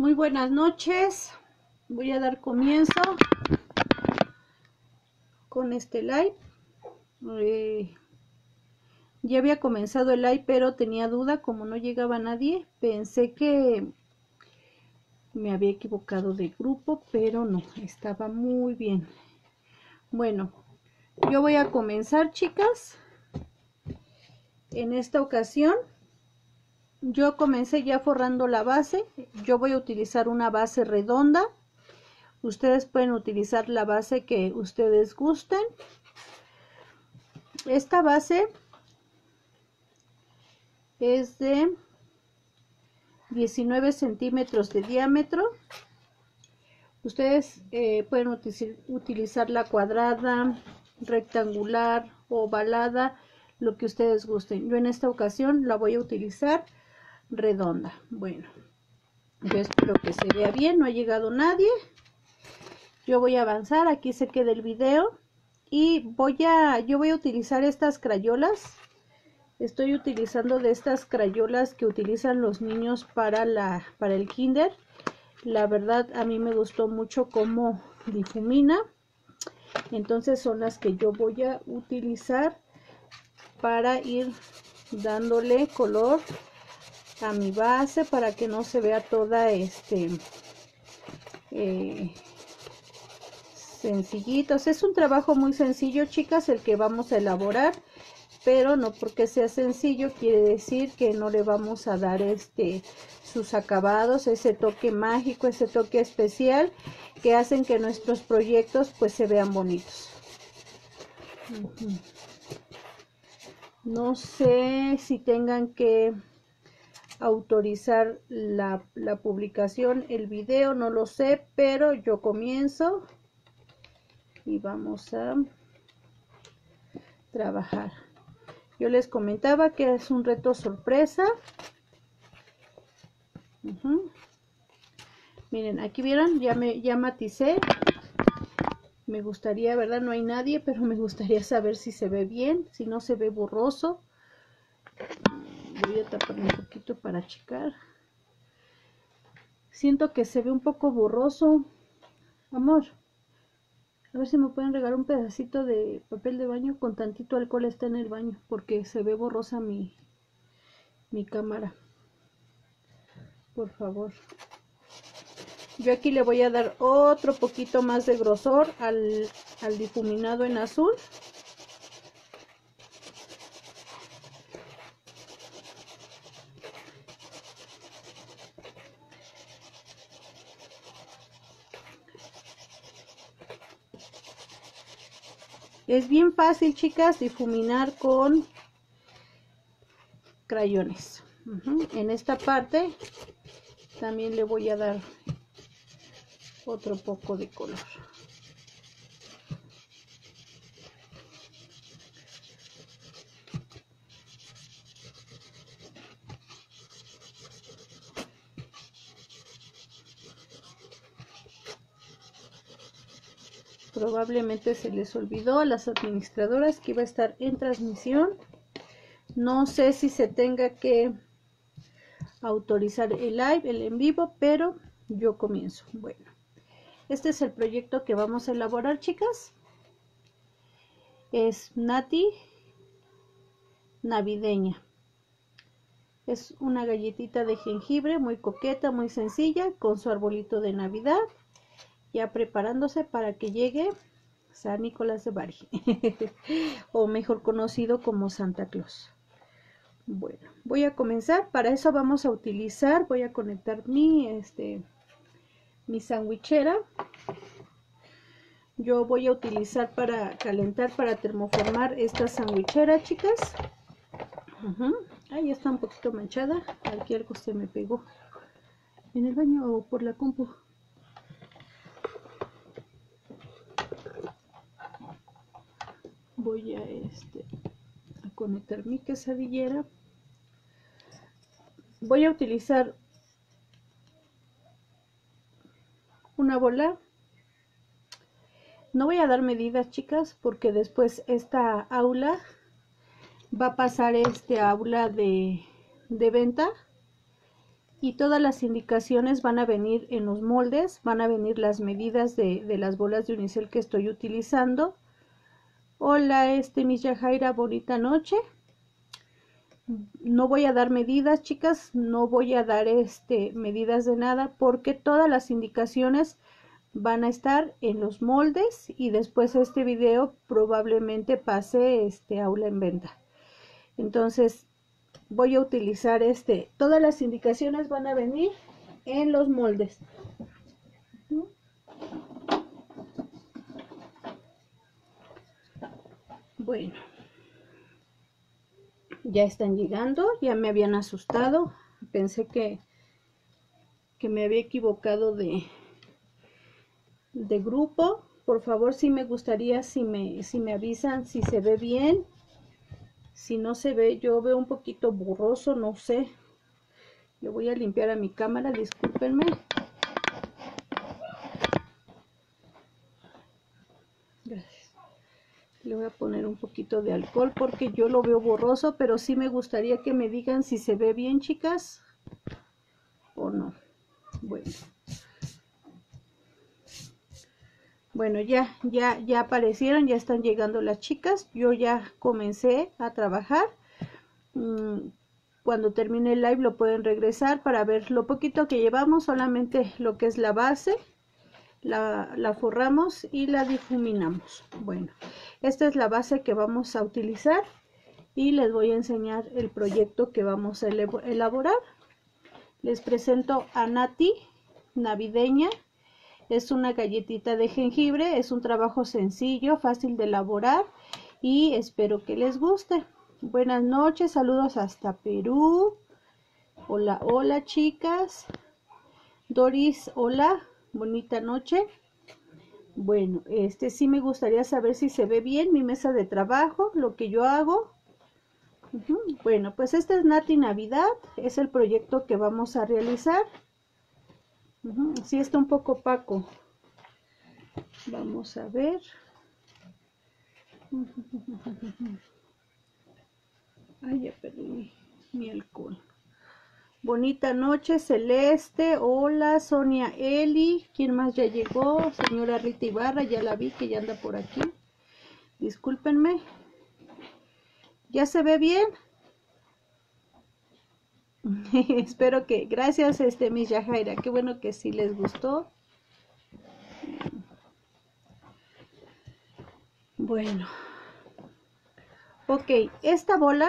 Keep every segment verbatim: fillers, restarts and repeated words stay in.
Muy buenas noches. Voy a dar comienzo con este live. Eh, ya había comenzado el live, pero tenía duda, como no llegaba nadie. Pensé que me había equivocado de grupo, pero no, estaba muy bien. Bueno, yo voy a comenzar, chicas. En esta ocasión yo comencé ya forrando la base. Yo voy a utilizar una base redonda. Ustedes pueden utilizar la base que ustedes gusten. Esta base es de diecinueve centímetros de diámetro. Ustedes eh, pueden util utilizar la cuadrada, rectangular, ovalada, lo que ustedes gusten. Yo en esta ocasión la voy a utilizar redonda. Bueno, yo espero que se vea bien, no ha llegado nadie. Yo voy a avanzar, aquí se queda el video y voy a, yo voy a utilizar estas crayolas. Estoy utilizando de estas crayolas que utilizan los niños para, la, para el kinder. La verdad a mí me gustó mucho cómo difumina. Entonces son las que yo voy a utilizar para ir dándole color a mi base, para que no se vea toda este eh, sencillitos. Es un trabajo muy sencillo, chicas, el que vamos a elaborar, pero no porque sea sencillo quiere decir que no le vamos a dar este sus acabados, ese toque mágico, ese toque especial que hacen que nuestros proyectos pues se vean bonitos. Uh-huh. No sé si tengan que autorizar la, la publicación, el video, no lo sé, pero yo comienzo y vamos a trabajar. Yo les comentaba que es un reto sorpresa. Uh-huh. Miren, aquí vieron, ya me ya maticé. Me gustaría, ¿verdad? No hay nadie, pero me gustaría saber si se ve bien, si no se ve borroso. Voy a tapar un poquito para checar. Siento que se ve un poco borroso. Amor, a ver si me pueden regalar un pedacito de papel de baño con tantito alcohol, está en el baño, porque se ve borrosa mi, mi cámara. Por favor. Yo aquí le voy a dar otro poquito más de grosor al, al difuminado en azul. Es bien fácil, chicas, difuminar con crayones. Uh-huh. En esta parte también le voy a dar otro poco de color. Probablemente se les olvidó a las administradoras que iba a estar en transmisión. No sé si se tenga que autorizar el live, el en vivo, pero yo comienzo. Bueno, este es el proyecto que vamos a elaborar, chicas. Es Nati navideña. Es una galletita de jengibre muy coqueta, muy sencilla, con su arbolito de Navidad, ya preparándose para que llegue San Nicolás de Bari, o mejor conocido como Santa Claus. Bueno, voy a comenzar. Para eso vamos a utilizar, voy a conectar mi, este, mi sandwichera. Yo voy a utilizar para calentar, para termoformar esta sandwichera, chicas. Uh-huh. Ahí está un poquito manchada. Aquí algo se me pegó en el baño o por la compu. Voy a este a conectar mi quesadillera. Voy a utilizar una bola. No voy a dar medidas, chicas, porque después esta aula va a pasar este aula de, de venta y todas las indicaciones van a venir en los moldes, van a venir las medidas de, de las bolas de unicel que estoy utilizando. Hola, este Miss Yajaira, bonita noche. No voy a dar medidas, chicas, no voy a dar este medidas de nada porque todas las indicaciones van a estar en los moldes y después este video probablemente pase este aula en venta. Entonces voy a utilizar este, todas las indicaciones van a venir en los moldes. Bueno, ya están llegando, ya me habían asustado, pensé que, que me había equivocado de, de grupo. Por favor, sí me gustaría si me, si me avisan si se ve bien. Si no se ve, yo veo un poquito borroso, no sé. Le voy a limpiar a mi cámara, discúlpenme. Gracias. Le voy a poner un poquito de alcohol porque yo lo veo borroso, pero sí me gustaría que me digan si se ve bien, chicas, o no. Bueno. Bueno, ya, ya, ya aparecieron, ya están llegando las chicas. Yo ya comencé a trabajar. Cuando termine el live lo pueden regresar para ver lo poquito que llevamos, solamente lo que es la base. La, la forramos y la difuminamos. Bueno, esta es la base que vamos a utilizar y les voy a enseñar el proyecto que vamos a elaborar. Les presento a Nati navideña. Es una galletita de jengibre, es un trabajo sencillo, fácil de elaborar y espero que les guste. Buenas noches, saludos hasta Perú. Hola, hola chicas. Doris, hola, bonita noche. Bueno, este sí me gustaría saber si se ve bien mi mesa de trabajo, lo que yo hago. Uh-huh. Bueno, pues esta es Nati Navidad, es el proyecto que vamos a realizar. Uh-huh. Sí está un poco opaco. Vamos a ver. Ay, ya perdí mi, mi alcohol. Bonita noche, Celeste. Hola, Sonia Eli. ¿Quién más ya llegó? Señora Rita Ibarra, ya la vi que ya anda por aquí. Discúlpenme. ¿Ya se ve bien? Espero que, gracias este Miss Yajaira, qué bueno que sí les gustó. Bueno, ok, esta bola,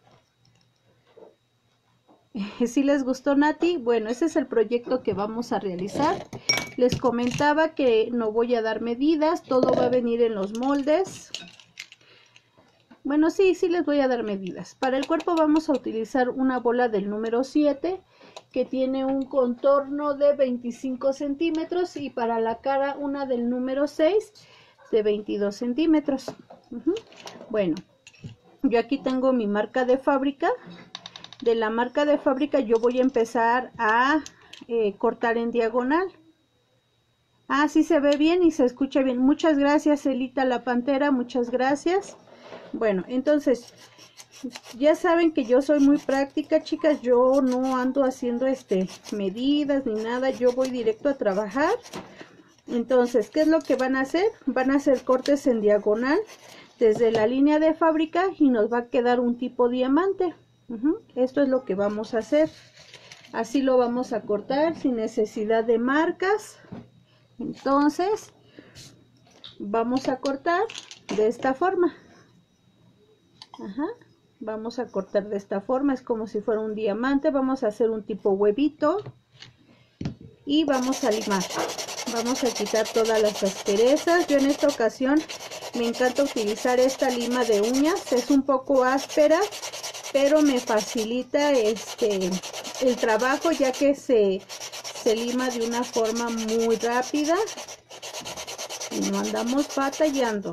si les gustó Nati, bueno, ese es el proyecto que vamos a realizar. Les comentaba que no voy a dar medidas, todo va a venir en los moldes. Bueno, sí, sí les voy a dar medidas. Para el cuerpo vamos a utilizar una bola del número siete que tiene un contorno de veinticinco centímetros y para la cara una del número seis de veintidós centímetros. Uh-huh. Bueno, yo aquí tengo mi marca de fábrica. De la marca de fábrica yo voy a empezar a eh, cortar en diagonal. Ah, sí se ve bien y se escucha bien. Muchas gracias, Elita la Pantera, muchas gracias. Bueno, entonces, ya saben que yo soy muy práctica, chicas. Yo no ando haciendo este medidas ni nada. Yo voy directo a trabajar. Entonces, ¿qué es lo que van a hacer? Van a hacer cortes en diagonal desde la línea de fábrica y nos va a quedar un tipo diamante. Uh-huh. Esto es lo que vamos a hacer. Así lo vamos a cortar sin necesidad de marcas. Entonces, vamos a cortar de esta forma. Ajá. Vamos a cortar de esta forma, es como si fuera un diamante. Vamos a hacer un tipo huevito y vamos a limar. Vamos a quitar todas las asperezas. Yo en esta ocasión me encanta utilizar esta lima de uñas, es un poco áspera, pero me facilita este el trabajo ya que se, se lima de una forma muy rápida y no andamos batallando.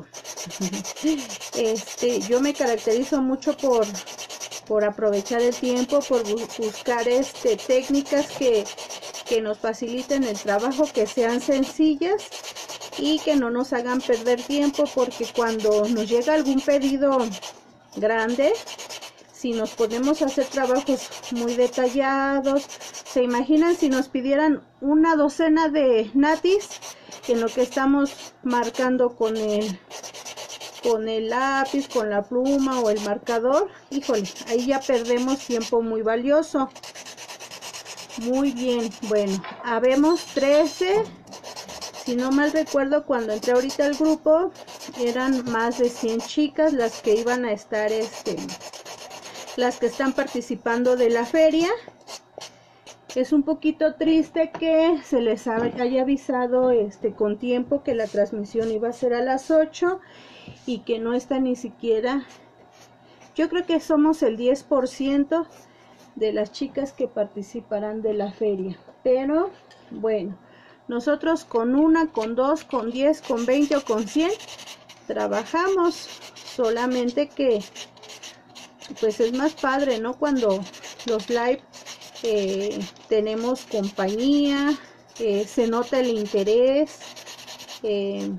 Este, yo me caracterizo mucho por, por aprovechar el tiempo, por bu buscar este, técnicas que, que nos faciliten el trabajo, que sean sencillas y que no nos hagan perder tiempo, porque cuando nos llega algún pedido grande, si nos ponemos a hacer trabajos muy detallados. ¿Se imaginan si nos pidieran una docena de natis en lo que estamos marcando con el, con el lápiz, con la pluma o el marcador? Híjole, ahí ya perdemos tiempo muy valioso. Muy bien, bueno, habemos trece. Si no mal recuerdo, cuando entré ahorita al grupo, eran más de cien chicas las que iban a estar, este, las que están participando de la feria. Es un poquito triste que se les haya avisado este, con tiempo que la transmisión iba a ser a las ocho y que no está ni siquiera. Yo creo que somos el diez por ciento de las chicas que participarán de la feria. Pero bueno, nosotros con una, con dos, con diez, con veinte o con cien trabajamos. Solamente que pues es más padre, ¿no? Cuando los live eh, tenemos compañía, eh, se nota el interés eh,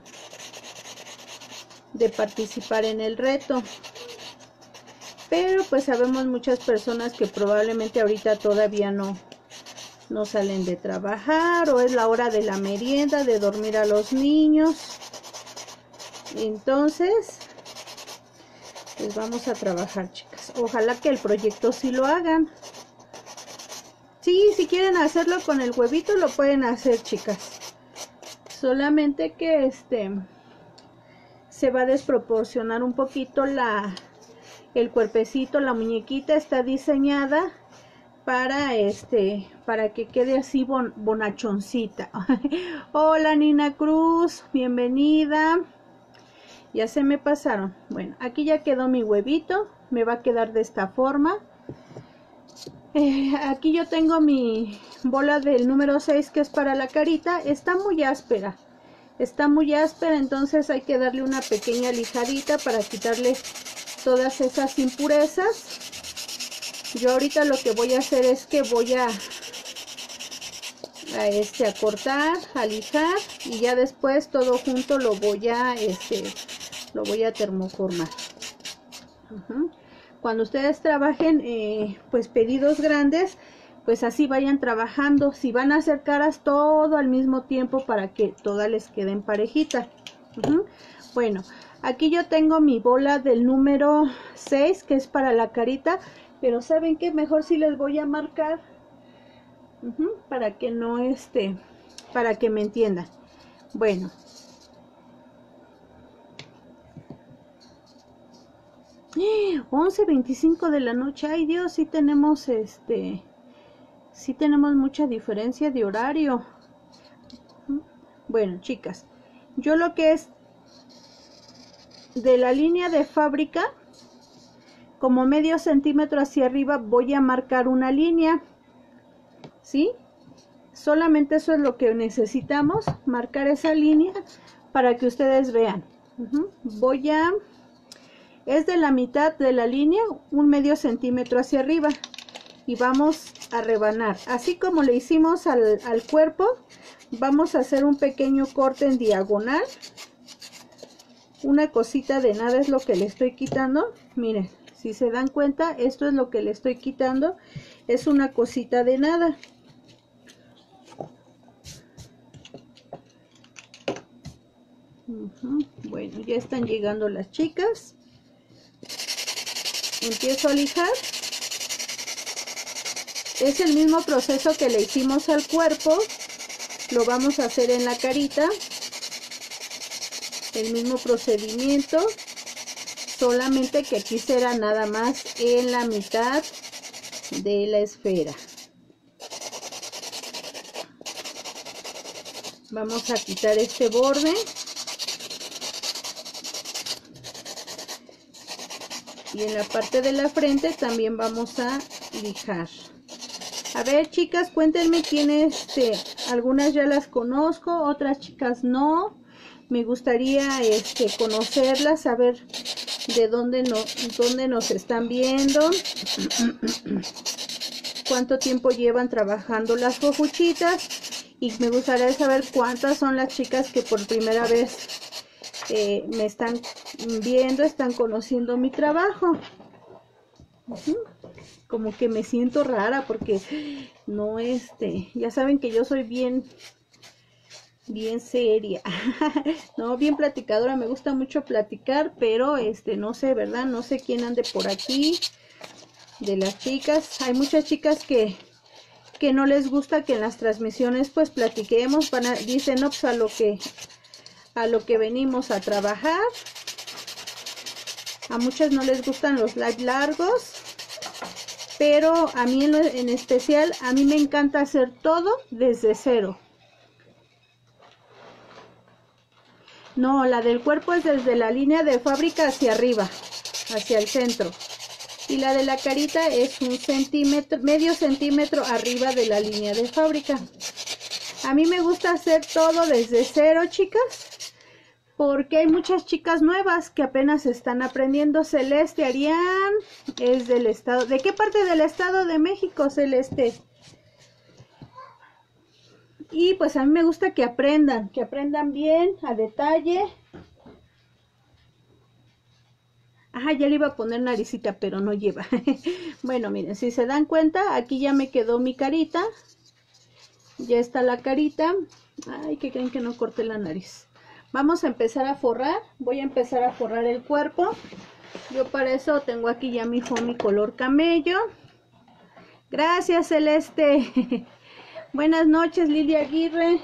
de participar en el reto. Pero pues sabemos muchas personas que probablemente ahorita todavía no no salen de trabajar, o es la hora de la merienda, de dormir a los niños. Entonces pues vamos a trabajar, chicas. Ojalá que el proyecto sí lo hagan. Sí, si quieren hacerlo con el huevito lo pueden hacer, chicas. Solamente que este se va a desproporcionar un poquito la el cuerpecito. La muñequita está diseñada para este para que quede así bon, bonachoncita. Hola Nina Cruz, bienvenida. Ya se me pasaron. Bueno, aquí ya quedó mi huevito. Me va a quedar de esta forma. Eh, aquí yo tengo mi bola del número seis, que es para la carita. Está muy áspera. Está muy áspera, entonces hay que darle una pequeña lijadita para quitarle todas esas impurezas. Yo ahorita lo que voy a hacer es que voy a, a, este, a cortar, a lijar, y ya después todo junto lo voy a, este, lo voy a termoformar. Uh-huh. Cuando ustedes trabajen, eh, pues pedidos grandes, pues así vayan trabajando. Si van a hacer caras, todo al mismo tiempo para que todas les queden parejitas. Uh-huh. Bueno, aquí yo tengo mi bola del número seis, que es para la carita. Pero ¿saben qué? Mejor si les voy a marcar uh-huh, para que no este, para que me entiendan. Bueno, once veinticinco de la noche. Ay Dios, sí tenemos este, sí tenemos mucha diferencia de horario. Uh-huh. Bueno, chicas, yo lo que es de la línea de fábrica, como medio centímetro hacia arriba, voy a marcar una línea, ¿sí? Solamente eso es lo que necesitamos, marcar esa línea para que ustedes vean. Uh-huh. Voy a, es de la mitad de la línea, un medio centímetro hacia arriba, y vamos a rebanar. Así como le hicimos al, al cuerpo, vamos a hacer un pequeño corte en diagonal. Una cosita de nada es lo que le estoy quitando. Miren. Si se dan cuenta, esto es lo que le estoy quitando. Es una cosita de nada. Uh-huh. Bueno, ya están llegando las chicas. Empiezo a lijar. Es el mismo proceso que le hicimos al cuerpo. Lo vamos a hacer en la carita. El mismo procedimiento. Solamente que aquí será nada más en la mitad de la esfera. Vamos a quitar este borde. Y en la parte de la frente también vamos a lijar. A ver, chicas, cuéntenme quién este, algunas ya las conozco, otras chicas no. Me gustaría este, conocerlas, saber de dónde, no, dónde nos están viendo, cuánto tiempo llevan trabajando las hojuchitas, y me gustaría saber cuántas son las chicas que por primera vez eh, me están viendo, están conociendo mi trabajo. Uh-huh. Como que me siento rara porque no, este, ya saben que yo soy bien, bien seria, no, bien platicadora, me gusta mucho platicar, pero este, no sé, ¿verdad? No sé quién ande por aquí, de las chicas, hay muchas chicas que, que no les gusta que en las transmisiones pues platiquemos, van a, dicen, no, pues a lo que, a lo que venimos a trabajar, a muchas no les gustan los live largos, pero a mí en, lo, en especial, a mí me encanta hacer todo desde cero. No, la del cuerpo es desde la línea de fábrica hacia arriba, hacia el centro. Y la de la carita es un centímetro, medio centímetro arriba de la línea de fábrica. A mí me gusta hacer todo desde cero, chicas, porque hay muchas chicas nuevas que apenas están aprendiendo. Celeste Arián es del estado. ¿De qué parte del estado de México, Celeste? Y pues a mí me gusta que aprendan, que aprendan bien, a detalle. Ajá, ya le iba a poner naricita, pero no lleva. Bueno, miren, si se dan cuenta, aquí ya me quedó mi carita. Ya está la carita. Ay, ¿qué creen que no corté la nariz? Vamos a empezar a forrar. Voy a empezar a forrar el cuerpo. Yo para eso tengo aquí ya mi foamy color camello. Gracias, Celeste. Buenas noches, Lilia Aguirre.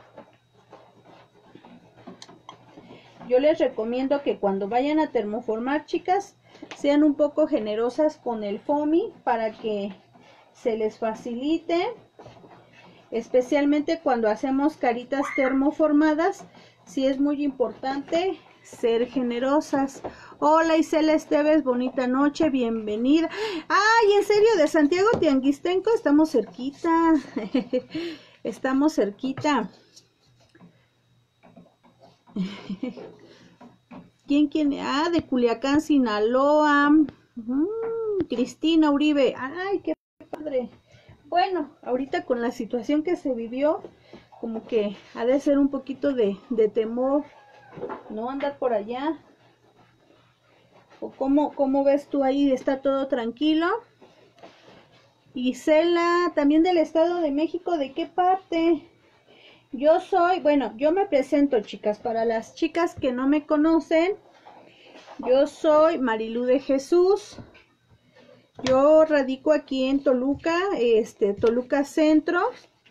Yo les recomiendo que cuando vayan a termoformar, chicas, sean un poco generosas con el foamy para que se les facilite. Especialmente cuando hacemos caritas termoformadas, sí es muy importante ser generosas. Hola Isela Esteves, bonita noche, bienvenida. Ay, en serio, de Santiago Tianguistenco, estamos cerquita. Estamos cerquita. ¿Quién, quién? Ah, de Culiacán, Sinaloa. Mm, Cristina Uribe. Ay, qué padre. Bueno, ahorita con la situación que se vivió, como que ha de ser un poquito de, de temor, ¿no? Andar por allá. ¿O cómo, cómo ves tú ahí? ¿Está todo tranquilo? Isela, también del Estado de México, ¿de qué parte? Yo soy, bueno, yo me presento, chicas, para las chicas que no me conocen, yo soy Marilú de Jesús. Yo radico aquí en Toluca, este, Toluca Centro.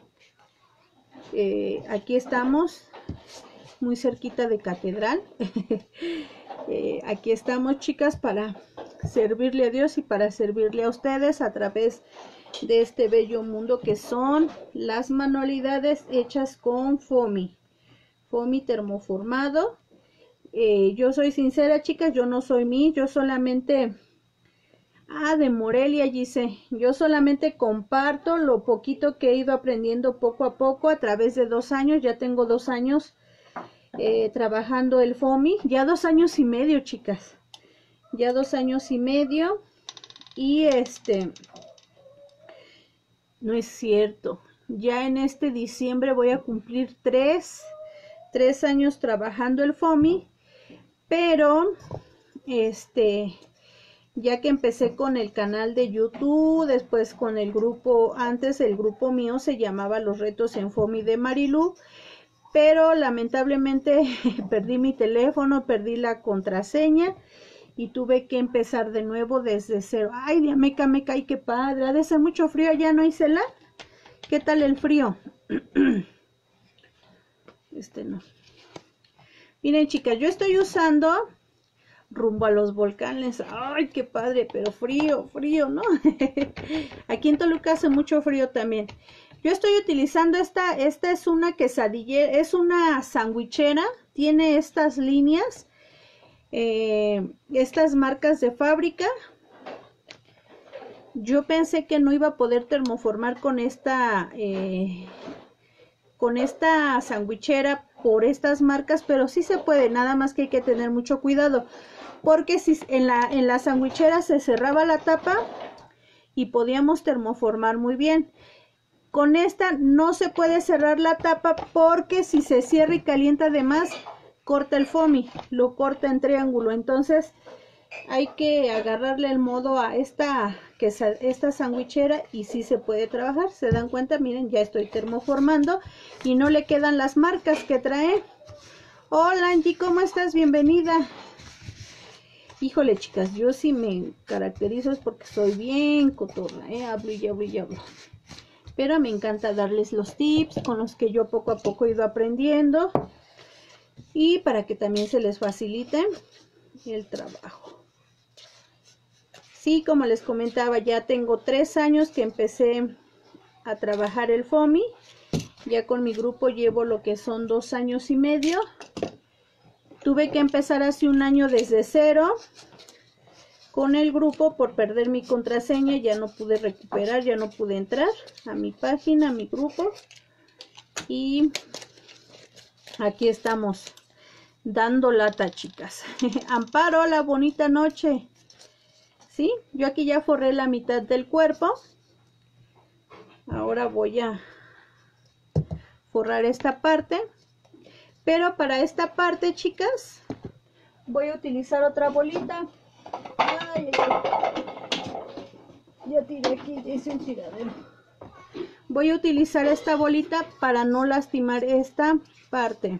Eh, aquí estamos, muy cerquita de Catedral. eh, aquí estamos, chicas, para servirle a Dios y para servirle a ustedes a través de este bello mundo que son las manualidades hechas con foamy. Foamy termoformado. Eh, yo soy sincera, chicas, yo no soy mí, yo solamente... Ah, de Morelia, dice, yo solamente comparto lo poquito que he ido aprendiendo poco a poco a través de dos años, ya tengo dos años eh, trabajando el foamy, ya dos años y medio, chicas, ya dos años y medio, y este, no es cierto, ya en este diciembre voy a cumplir tres, tres años trabajando el foamy, pero, este... ya que empecé con el canal de YouTube, después con el grupo, antes el grupo mío se llamaba Los Retos en Foamy de Marilú, pero lamentablemente perdí mi teléfono, perdí la contraseña y tuve que empezar de nuevo desde cero. Ay, de meca, meca, ay, qué padre, ha de ser mucho frío allá, ¿no, Isela? ¿Qué tal el frío? Este no. Miren, chicas, yo estoy usando... rumbo a los volcanes. Ay, qué padre, pero frío, frío, ¿no? Aquí en Toluca hace mucho frío también. Yo estoy utilizando esta, esta es una quesadillera, es una sandwichera, tiene estas líneas, eh, estas marcas de fábrica. Yo pensé que no iba a poder termoformar con esta, eh, con esta sandwichera por estas marcas, pero sí se puede, nada más que hay que tener mucho cuidado. Porque si en la, en la sandwichera se cerraba la tapa y podíamos termoformar muy bien. Con esta no se puede cerrar la tapa porque si se cierra y calienta de más, corta el foamy, lo corta en triángulo. Entonces hay que agarrarle el modo a esta, que esta sandwichera y sí se puede trabajar. Se dan cuenta, miren, ya estoy termoformando y no le quedan las marcas que trae. Hola Angie, ¿cómo estás? Bienvenida. Híjole, chicas, yo sí me caracterizo es porque soy bien cotorra, ¿eh? Hablo y hablo y hablo. Pero me encanta darles los tips con los que yo poco a poco he ido aprendiendo. Y para que también se les facilite el trabajo. Sí, como les comentaba, ya tengo tres años que empecé a trabajar el foamy. Ya con mi grupo llevo lo que son dos años y medio. Tuve que empezar hace un año desde cero con el grupo por perder mi contraseña. Ya no pude recuperar, ya no pude entrar a mi página, a mi grupo. Y aquí estamos dando lata, chicas. Amparo, hola, bonita noche. Sí, yo aquí ya forré la mitad del cuerpo. Ahora voy a forrar esta parte. Pero para esta parte, chicas, voy a utilizar otra bolita. Ay, ay, ay. Ya tiré aquí, ya hice un tiradero. Voy a utilizar esta bolita para no lastimar esta parte.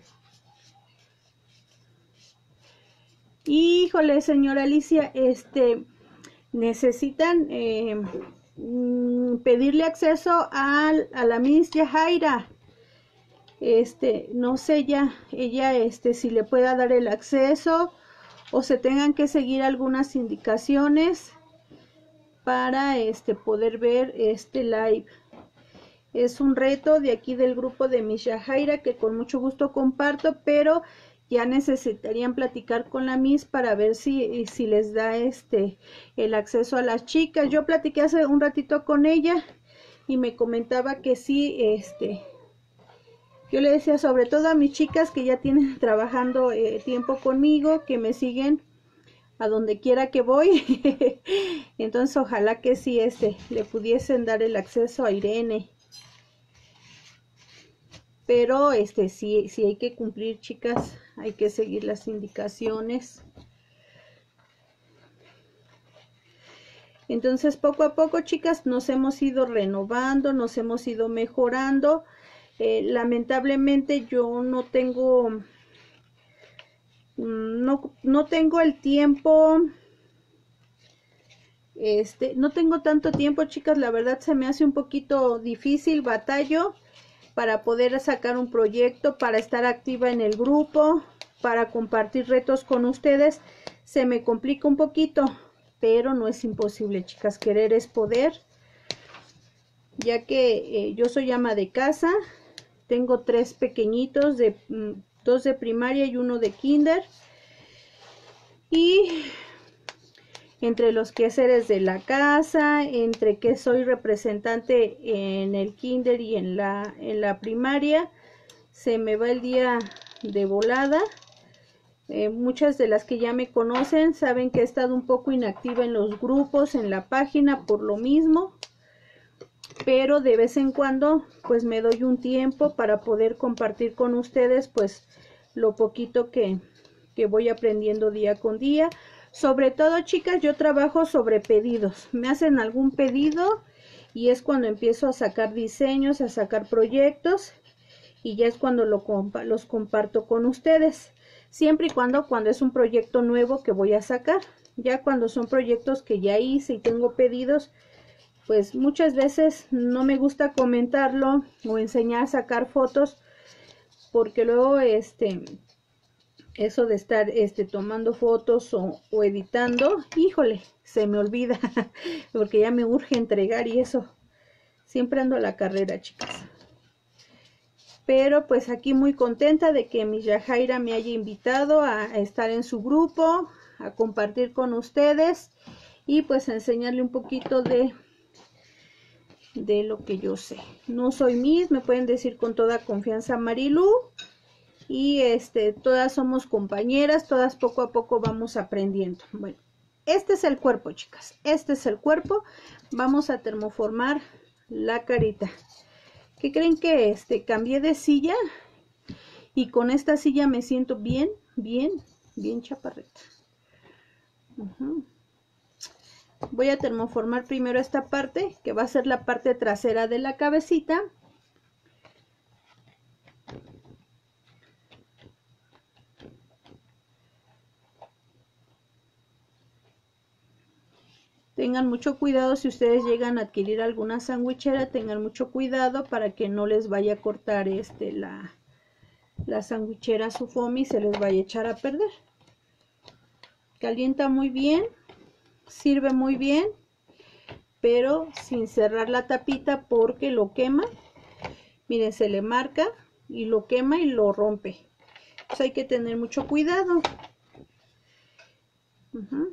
Híjole, señora Alicia, este, necesitan eh, pedirle acceso a, a la Miss Yajaira. Este, no sé ya, ella, este, si le pueda dar el acceso o se tengan que seguir algunas indicaciones para, este, poder ver este live. Es un reto de aquí del grupo de Miss Yajaira que con mucho gusto comparto, pero ya necesitarían platicar con la Miss para ver si, si les da este el acceso a las chicas. Yo platiqué hace un ratito con ella y me comentaba que sí, este, yo le decía sobre todo a mis chicas que ya tienen trabajando eh, tiempo conmigo, que me siguen a donde quiera que voy. Entonces ojalá que sí este, le pudiesen dar el acceso a Irene. Pero este sí, sí hay que cumplir, chicas, hay que seguir las indicaciones. Entonces poco a poco, chicas, nos hemos ido renovando, nos hemos ido mejorando. Eh, lamentablemente yo no tengo, no, no tengo el tiempo, este, no tengo tanto tiempo, chicas, la verdad se me hace un poquito difícil, batallo para poder sacar un proyecto, para estar activa en el grupo, para compartir retos con ustedes. Se me complica un poquito, pero no es imposible, chicas, querer es poder. Ya que eh, yo soy ama de casa, tengo tres pequeñitos, de dos de primaria y uno de kinder. Y entre los quehaceres de la casa, entre que soy representante en el kinder y en la, en la primaria, se me va el día de volada. Eh, muchas de las que ya me conocen saben que he estado un poco inactiva en los grupos, en la página por lo mismo, pero de vez en cuando pues me doy un tiempo para poder compartir con ustedes pues lo poquito que, que voy aprendiendo día con día. Sobre todo, chicas, yo trabajo sobre pedidos. Me hacen algún pedido y es cuando empiezo a sacar diseños, a sacar proyectos y ya es cuando lo compa los comparto con ustedes. Siempre y cuando, cuando es un proyecto nuevo que voy a sacar. Ya cuando son proyectos que ya hice y tengo pedidos, pues muchas veces no me gusta comentarlo o enseñar a sacar fotos porque luego este... eso de estar este tomando fotos o, o editando, híjole, se me olvida porque ya me urge entregar y eso, siempre ando a la carrera, chicas. Pero pues aquí muy contenta de que Miss Yajaira me haya invitado a, a estar en su grupo, a compartir con ustedes y pues a enseñarle un poquito de de lo que yo sé. No soy Miss, me pueden decir con toda confianza Marilu. Y este, todas somos compañeras, todas poco a poco vamos aprendiendo. Bueno, este es el cuerpo, chicas. Este es el cuerpo. Vamos a termoformar la carita. ¿Qué creen que este cambié de silla? Y con esta silla me siento bien, bien, bien chaparrita. Uh-huh. Voy a termoformar primero esta parte, que va a ser la parte trasera de la cabecita. Tengan mucho cuidado si ustedes llegan a adquirir alguna sandwichera, tengan mucho cuidado para que no les vaya a cortar este la, la sandwichera su foamy y se les vaya a echar a perder. Calienta muy bien, sirve muy bien, pero sin cerrar la tapita porque lo quema. Miren, se le marca y lo quema y lo rompe. Entonces hay que tener mucho cuidado. Uh-huh.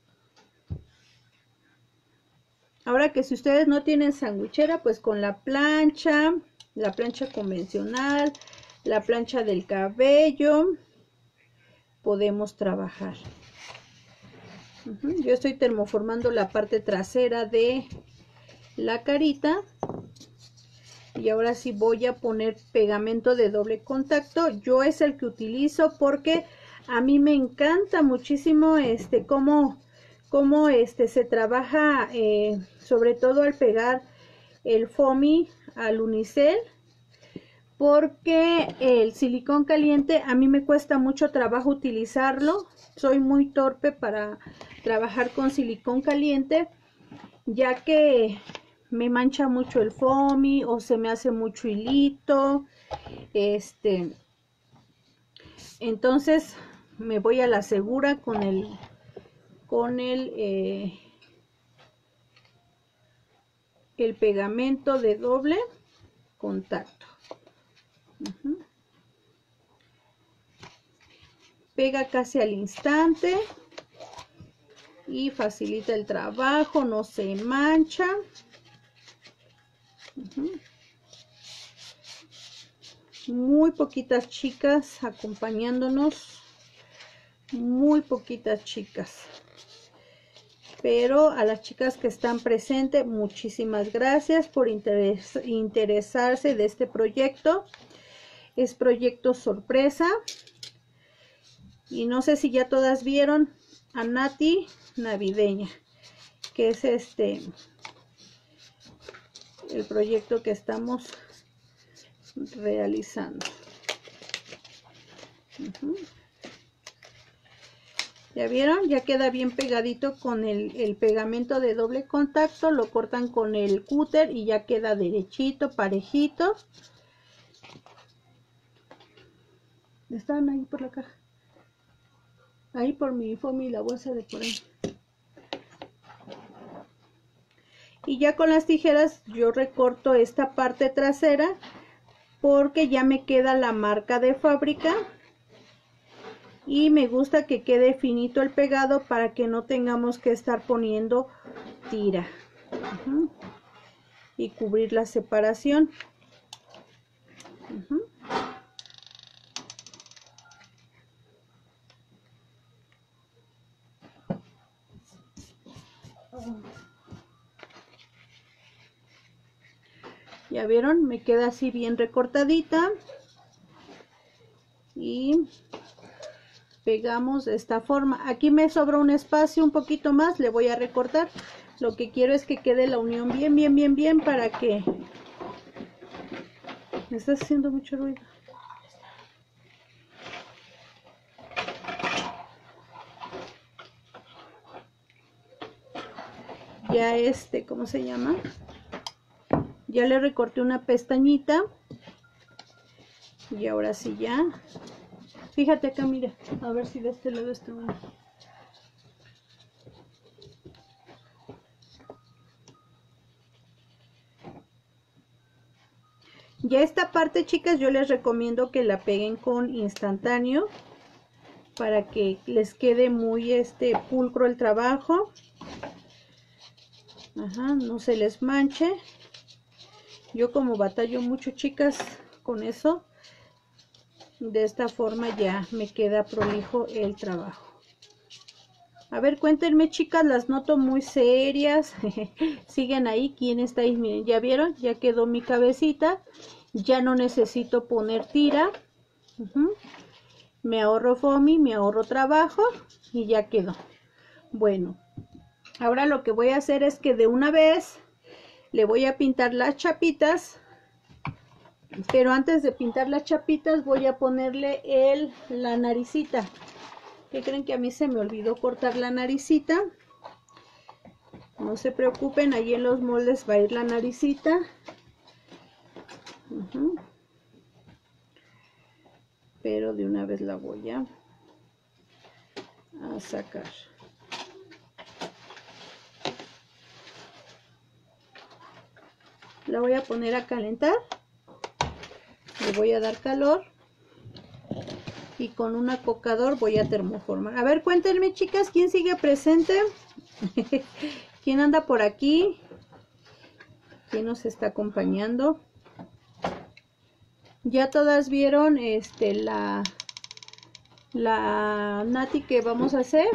Ahora que si ustedes no tienen sandwichera, pues con la plancha, la plancha convencional, la plancha del cabello, podemos trabajar. Uh-huh. Yo estoy termoformando la parte trasera de la carita. Y ahora sí voy a poner pegamento de doble contacto. Yo es el que utilizo porque a mí me encanta muchísimo este cómo, cómo este se trabaja, eh, sobre todo al pegar el foamy al unicel, porque el silicón caliente a mí me cuesta mucho trabajo utilizarlo. Soy muy torpe para trabajar con silicón caliente, ya que me mancha mucho el foamy o se me hace mucho hilito. Este, entonces me voy a la segura con el con el eh, el pegamento de doble contacto. Uh-huh. Pega casi al instante y facilita el trabajo, no se mancha. Uh-huh. Muy poquitas chicas acompañándonos, muy poquitas chicas, pero a las chicas que están presentes, muchísimas gracias por interes interesarse de este proyecto. Es proyecto sorpresa y no sé si ya todas vieron a Nati Navideña, que es este el proyecto que estamos realizando. Uh-huh. ¿Ya vieron? Ya queda bien pegadito con el, el pegamento de doble contacto. Lo cortan con el cúter y ya queda derechito, parejito. Están ahí por la caja. Ahí por mi foamy, la bolsa de por ahí. Y ya con las tijeras yo recorto esta parte trasera porque ya me queda la marca de fábrica. Y me gusta que quede finito el pegado para que no tengamos que estar poniendo tira. Uh-huh. Y cubrir la separación. Uh-huh. Ya vieron, me queda así bien recortadita. Y pegamos de esta forma. Aquí me sobra un espacio un poquito más, le voy a recortar. Lo que quiero es que quede la unión bien, bien, bien, bien para que... Me está haciendo mucho ruido. Ya este, ¿cómo se llama? Ya le recorté una pestañita. Y ahora sí ya. Fíjate acá, mira. A ver si de este lado está bueno. Ya esta parte, chicas, yo les recomiendo que la peguen con instantáneo para que les quede muy este pulcro el trabajo. Ajá, no se les manche. Yo como batallo mucho, chicas, con eso, de esta forma ya me queda prolijo el trabajo. A ver, cuéntenme, chicas, las noto muy serias. Siguen ahí, ¿quién está ahí? Miren, ya vieron, ya quedó mi cabecita. Ya no necesito poner tira. Uh-huh. Me ahorro foamy, me ahorro trabajo y ya quedó. Bueno, ahora lo que voy a hacer es que de una vez le voy a pintar las chapitas, pero antes de pintar las chapitas voy a ponerle el, la naricita. ¿Qué creen? Que a mí se me olvidó cortar la naricita. No se preocupen, ahí en los moldes va a ir la naricita. Uh-huh. Pero de una vez la voy a, a sacar. La voy a poner a calentar. Le voy a dar calor. Y con un acocador voy a termoformar. A ver, cuéntenme, chicas, ¿quién sigue presente? ¿Quién anda por aquí? ¿Quién nos está acompañando? Ya todas vieron este la la nati que vamos a hacer.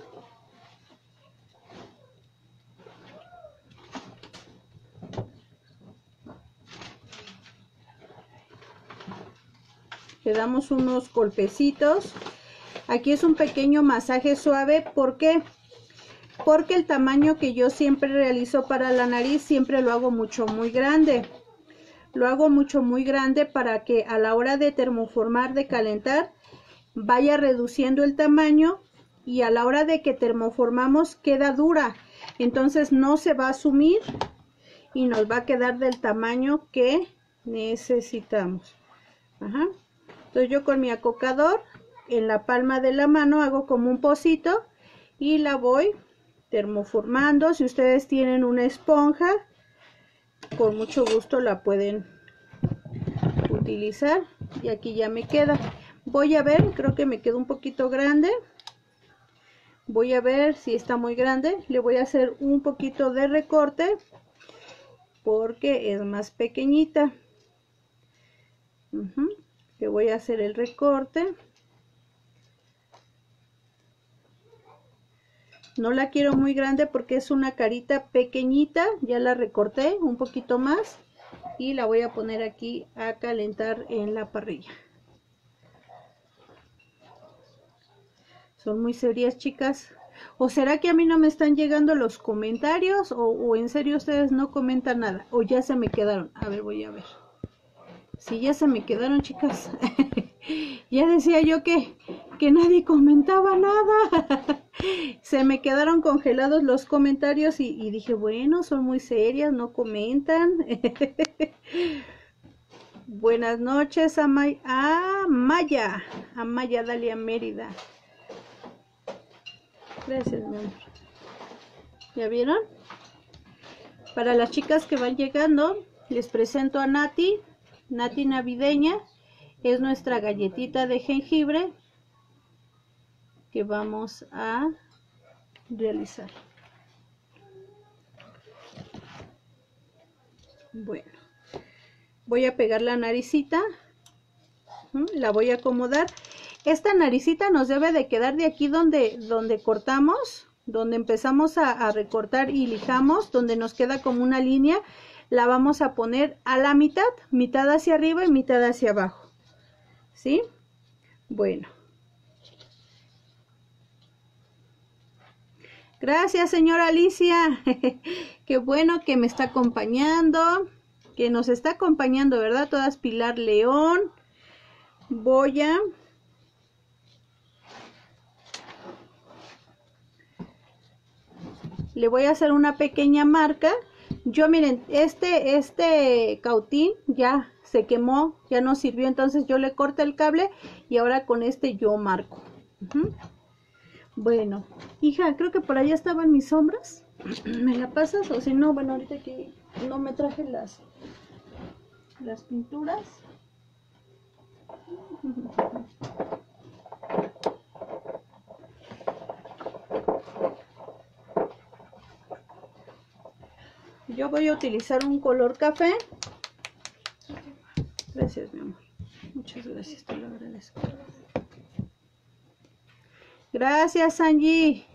Le damos unos golpecitos. Aquí es un pequeño masaje suave. ¿Por qué? Porque el tamaño que yo siempre realizo para la nariz siempre lo hago mucho muy grande. Lo hago mucho muy grande para que a la hora de termoformar, de calentar, vaya reduciendo el tamaño y a la hora de que termoformamos queda dura. Entonces no se va a sumir y nos va a quedar del tamaño que necesitamos. Ajá. Entonces yo con mi acocador en la palma de la mano hago como un pocito y la voy termoformando. Si ustedes tienen una esponja, con mucho gusto la pueden utilizar. Y aquí ya me queda. Voy a ver, creo que me quedó un poquito grande. Voy a ver si está muy grande. Le voy a hacer un poquito de recorte porque es más pequeñita. Uh-huh. Le voy a hacer el recorte. No la quiero muy grande porque es una carita pequeñita. Ya la recorté un poquito más y la voy a poner aquí a calentar en la parrilla. Son muy serias, chicas. ¿O será que a mí no me están llegando los comentarios? ¿O, o en serio ustedes no comentan nada? ¿O ya se me quedaron? A ver, voy a ver. Si ya se me quedaron, chicas. Ya decía yo que, que nadie comentaba nada. Se me quedaron congelados los comentarios y, y dije, bueno, son muy serias, no comentan. Buenas noches a, May a Maya, a Maya Dalia Mérida. Gracias, mi amor. ¿Ya vieron? Para las chicas que van llegando, les presento a Nati. Nati navideña. Es nuestra galletita de jengibre que vamos a realizar. Bueno, voy a pegar la naricita. La voy a acomodar. Esta naricita nos debe de quedar de aquí donde, donde cortamos, donde empezamos a, a recortar y lijamos, donde nos queda como una línea. La vamos a poner a la mitad, mitad hacia arriba y mitad hacia abajo. ¿Sí? Bueno. Gracias, señora Alicia. Qué bueno que me está acompañando, que nos está acompañando, ¿verdad? Todas Pilar León. Voy a... Le voy a hacer una pequeña marca. Yo, miren, este, este cautín ya se quemó, ya no sirvió, entonces yo le corté el cable y ahora con este yo marco. Uh-huh. Bueno, hija, creo que por allá estaban mis sombras. ¿Me la pasas? O si no, bueno, ahorita que no me traje las, las pinturas. Yo voy a utilizar un color café. Gracias, mi amor. Muchas gracias, te lo agradezco. Gracias, Angie.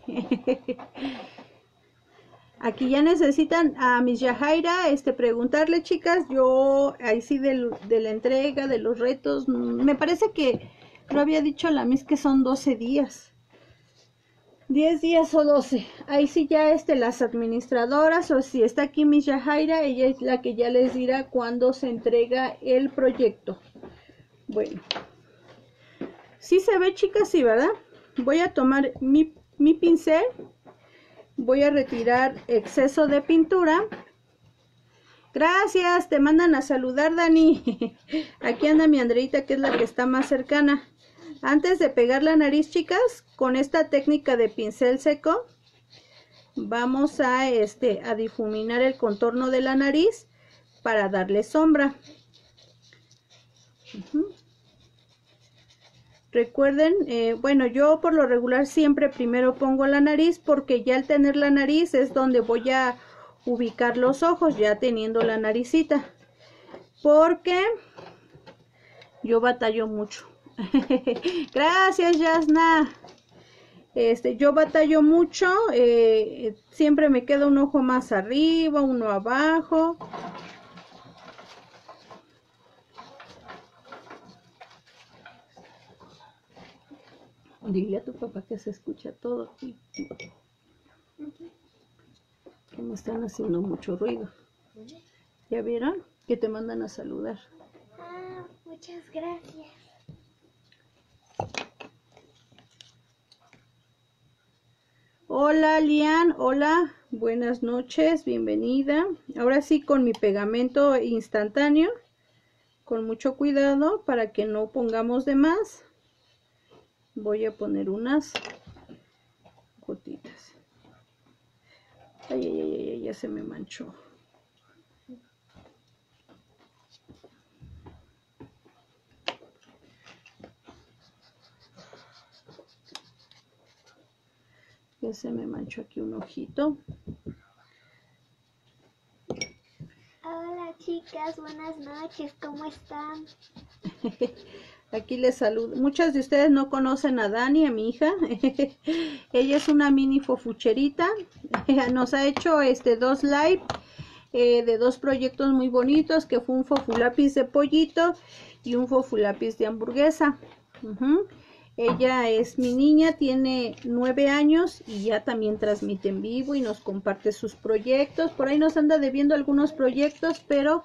Aquí ya necesitan a Miss Yajaira este, preguntarle, chicas. Yo, ahí sí, de, de la entrega, de los retos. Me parece que lo había dicho la Miss que son doce días. diez días o doce. Ahí sí ya este, las administradoras, o si está aquí Miss Yajaira, ella es la que ya les dirá cuándo se entrega el proyecto. Bueno. Sí se ve, chicas, sí, ¿verdad? Voy a tomar mi, mi pincel. Voy a retirar exceso de pintura. Gracias, te mandan a saludar, Dani. Aquí anda mi Andreita, que es la que está más cercana. Antes de pegar la nariz, chicas, con esta técnica de pincel seco, vamos a, este, a difuminar el contorno de la nariz para darle sombra. Uh-huh. Recuerden, eh, bueno, yo por lo regular siempre primero pongo la nariz, porque ya al tener la nariz es donde voy a ubicar los ojos, ya teniendo la naricita, porque yo batallo mucho. Gracias, Yasna. Este, yo batallo mucho, eh, siempre me queda un ojo más arriba, uno abajo. Dile a tu papá que se escucha todo aquí. Que me están haciendo mucho ruido. ¿Ya vieron? Que te mandan a saludar. Ah, muchas gracias. Hola, Lian. Hola. Buenas noches. Bienvenida. Ahora sí, con mi pegamento instantáneo. Con mucho cuidado para que no pongamos de más. Voy a poner unas gotitas. Ay, ay, ay, ay, ya se me manchó. Ya se me manchó aquí un ojito. Hola chicas, buenas noches, ¿cómo están? Aquí les saludo. Muchas de ustedes no conocen a Dani, a mi hija. Ella es una mini fofucherita. Nos ha hecho este dos live eh, de dos proyectos muy bonitos, que fue un fofulápiz de pollito y un fofulápiz de hamburguesa. Uh-huh. Ella es mi niña, tiene nueve años y ya también transmite en vivo y nos comparte sus proyectos. Por ahí nos anda debiendo algunos proyectos, pero...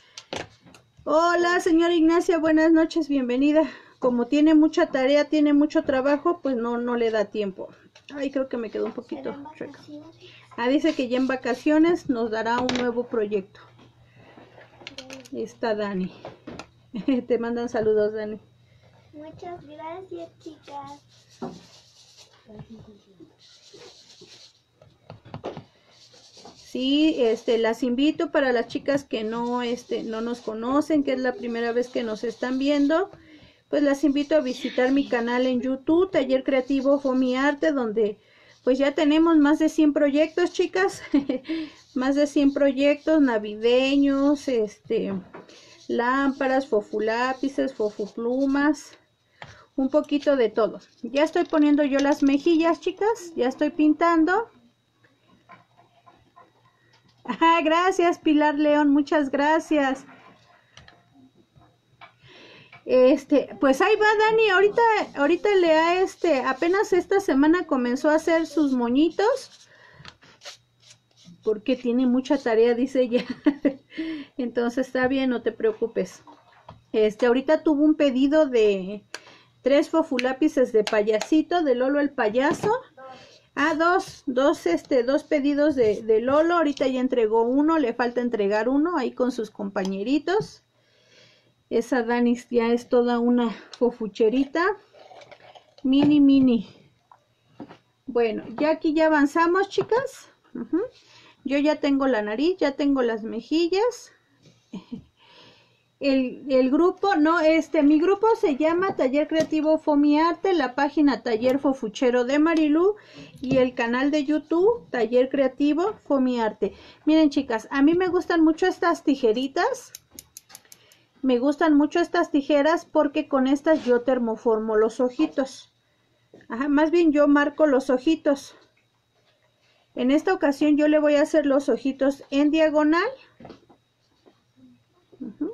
Hola, señora Ignacia, buenas noches, bienvenida. Como tiene mucha tarea, tiene mucho trabajo, pues no, no le da tiempo. Ay, creo que me quedó un poquito chueco. Ah, dice que ya en vacaciones nos dará un nuevo proyecto. Está Dani. Te mandan saludos, Dani. Muchas gracias, chicas. Sí, este, las invito para las chicas que no, este, no nos conocen, que es la primera vez que nos están viendo, pues las invito a visitar mi canal en YouTube, Taller Creativo Fomiarte, donde pues ya tenemos más de cien proyectos, chicas, más de cien proyectos navideños, este, lámparas, fofulápices, fofuplumas, un poquito de todo. Ya estoy poniendo yo las mejillas, chicas, ya estoy pintando. Ah, gracias, Pilar León, muchas gracias. Este, pues ahí va Dani, ahorita, ahorita le ha este, apenas esta semana comenzó a hacer sus moñitos, porque tiene mucha tarea, dice ella. Entonces está bien, no te preocupes. Este, ahorita tuvo un pedido de tres fofulápices de payasito, de Lolo el payaso. Ah, dos, dos, este, dos pedidos de, de Lolo, ahorita ya entregó uno, le falta entregar uno ahí con sus compañeritos. Esa Dani ya es toda una fofucherita, mini, mini. Bueno, ya aquí ya avanzamos, chicas. Uh-huh. Yo ya tengo la nariz, ya tengo las mejillas. El, el grupo, no, este, mi grupo se llama Taller Creativo Fomiarte, la página Taller Fofuchero de Marilú y el canal de YouTube Taller Creativo Fomiarte. Miren, chicas, a mí me gustan mucho estas tijeritas, me gustan mucho estas tijeras porque con estas yo termoformo los ojitos. Ajá, más bien yo marco los ojitos. En esta ocasión yo le voy a hacer los ojitos en diagonal. Uh-huh.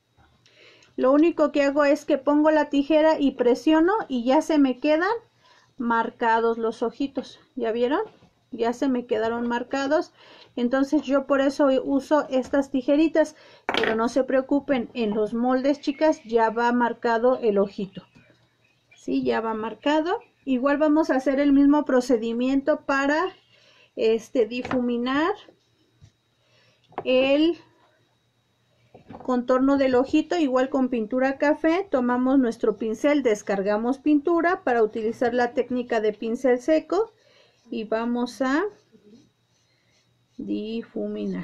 Lo único que hago es que pongo la tijera y presiono y ya se me quedan marcados los ojitos. ¿Ya vieron? Ya se me quedaron marcados. Entonces yo por eso uso estas tijeritas, pero no se preocupen, en los moldes, chicas, ya va marcado el ojito. Sí, ya va marcado. Igual vamos a hacer el mismo procedimiento para este difuminar el contorno del ojito, igual con pintura café. Tomamos nuestro pincel, descargamos pintura para utilizar la técnica de pincel seco y vamos a difuminar.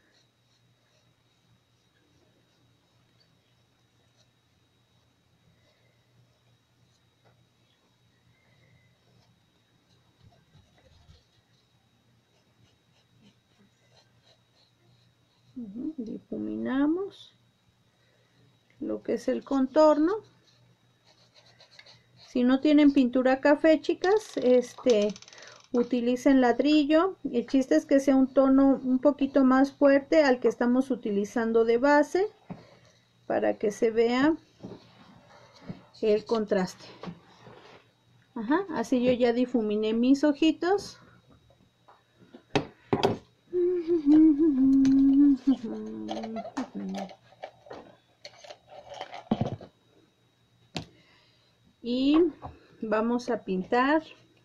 Uh-huh. Difuminamos lo que es el contorno. Si no tienen pintura café, chicas, este utilicen ladrillo. El chiste es que sea un tono un poquito más fuerte al que estamos utilizando de base para que se vea el contraste. Ajá, así yo ya difuminé mis ojitos. Y vamos a pintar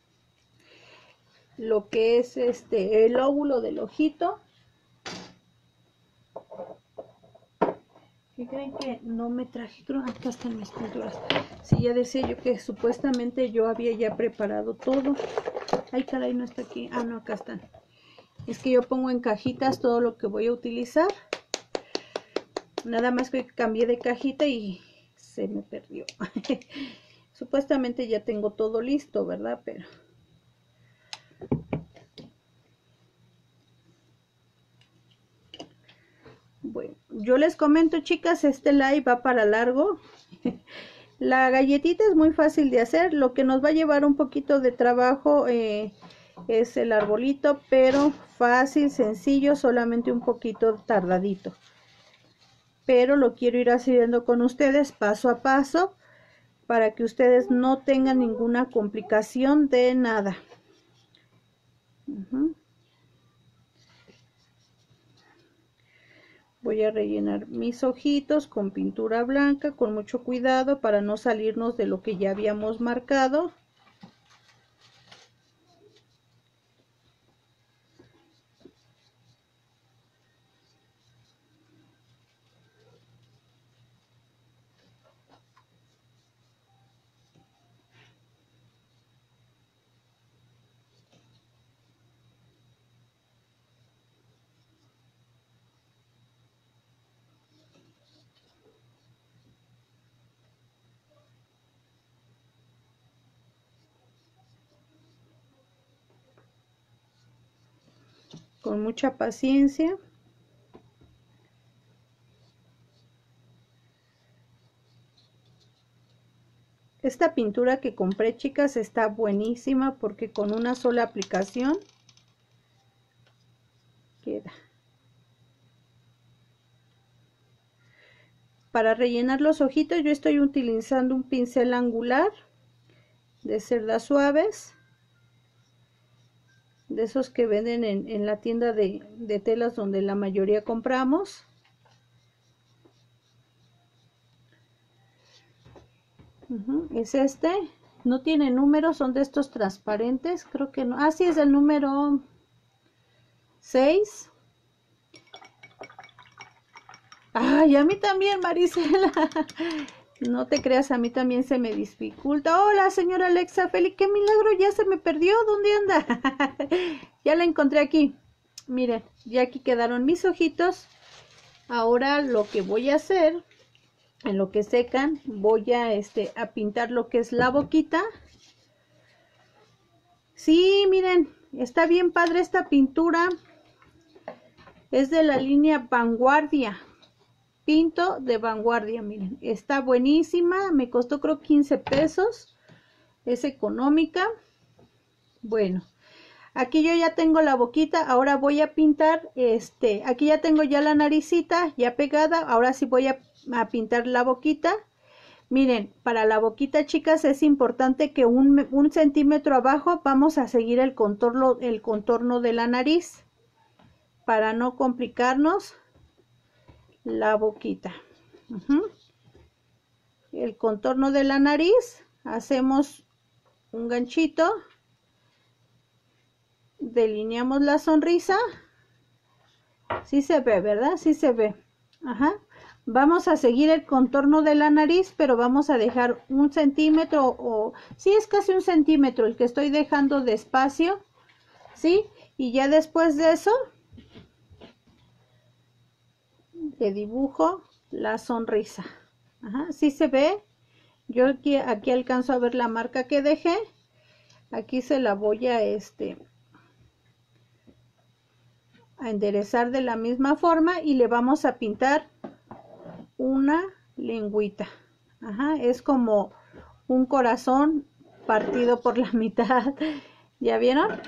lo que es este el lóbulo del ojito. ¿Qué creen que no me traje? Creo que acá están mis pinturas. Sí, ya decía yo que supuestamente yo había ya preparado todo. Ay, caray, no está aquí. Ah, no, acá están. Es que yo pongo en cajitas todo lo que voy a utilizar. Nada más que cambié de cajita y se me perdió. Supuestamente ya tengo todo listo, ¿verdad? Pero bueno, yo les comento, chicas, este live va para largo. La galletita es muy fácil de hacer. Lo que nos va a llevar un poquito de trabajo eh, es el arbolito, pero fácil, sencillo, solamente un poquito tardadito. Pero lo quiero ir haciendo con ustedes paso a paso para que ustedes no tengan ninguna complicación de nada. Uh-huh. Voy a rellenar mis ojitos con pintura blanca con mucho cuidado para no salirnos de lo que ya habíamos marcado. Con mucha paciencia. Esta pintura que compré, chicas, está buenísima porque con una sola aplicación queda. Para rellenar los ojitos yo estoy utilizando un pincel angular de cerdas suaves, de esos que venden en, en la tienda de, de telas donde la mayoría compramos. Uh-huh. Es este, no tiene número, son de estos transparentes, creo que no. Ah, sí, es el número seis. Ay, a mí también, Marisela. No te creas, a mí también se me dificulta. Hola, señora Alexa Félix, qué milagro, ya se me perdió. ¿Dónde anda? Ya la encontré aquí. Miren, ya aquí quedaron mis ojitos. Ahora lo que voy a hacer, en lo que secan, voy a, este, a pintar lo que es la boquita. Sí, miren, está bien padre esta pintura. Es de la línea Vanguardia. Pinto de Vanguardia, miren, está buenísima, me costó creo quince pesos, es económica. Bueno, aquí yo ya tengo la boquita, ahora voy a pintar, este, aquí ya tengo ya la naricita ya pegada, ahora sí voy a, a pintar la boquita, Miren, para la boquita, chicas, es importante que un, un centímetro abajo vamos a seguir el contorno, el contorno de la nariz para no complicarnos la boquita. Uh-huh. El contorno de la nariz, hacemos un ganchito, delineamos la sonrisa. Sí se ve, ¿verdad? Sí se ve. Ajá. Vamos a seguir el contorno de la nariz, pero vamos a dejar un centímetro o sí es casi un centímetro el que estoy dejando de espacio, ¿sí? Y ya después de eso le dibujo la sonrisa. Ajá. Sí se ve. Yo aquí, aquí alcanzo a ver la marca que dejé. Aquí se la voy a este a enderezar de la misma forma y le vamos a pintar una lengüita. Ajá, es como un corazón partido por la mitad. ¿Ya vieron?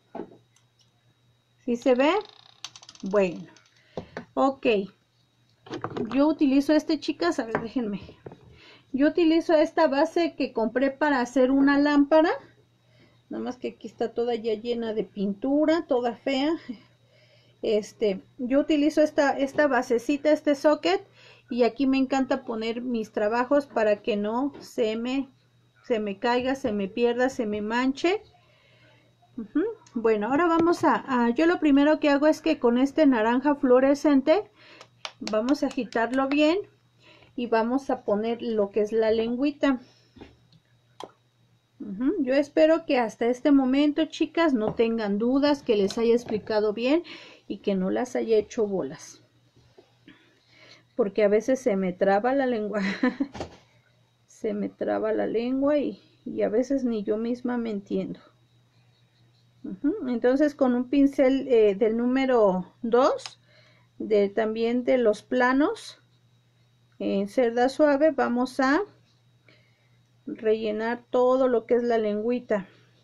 ¿Sí se ve? Bueno, ok. Yo utilizo este, chicas, a ver, déjenme. Yo utilizo esta base que compré para hacer una lámpara. Nada más que aquí está toda ya llena de pintura, toda fea. Este, yo utilizo esta, esta basecita, este socket, y aquí me encanta poner mis trabajos para que no se me, se me caiga, se me pierda, se me manche. Uh-huh. Bueno, ahora vamos a, a, yo lo primero que hago es que con este naranja fluorescente vamos a agitarlo bien y vamos a poner lo que es la lengüita. Uh-huh. Yo espero que hasta este momento, chicas, no tengan dudas, que les haya explicado bien y que no las haya hecho bolas, porque a veces se me traba la lengua. Se me traba la lengua y, y a veces ni yo misma me entiendo. Uh-huh. Entonces con un pincel eh, del número dos, de, también de los planos, en eh, cerda suave, vamos a rellenar todo lo que es la lengüita.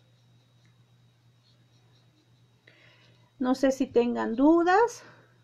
No sé si tengan dudas.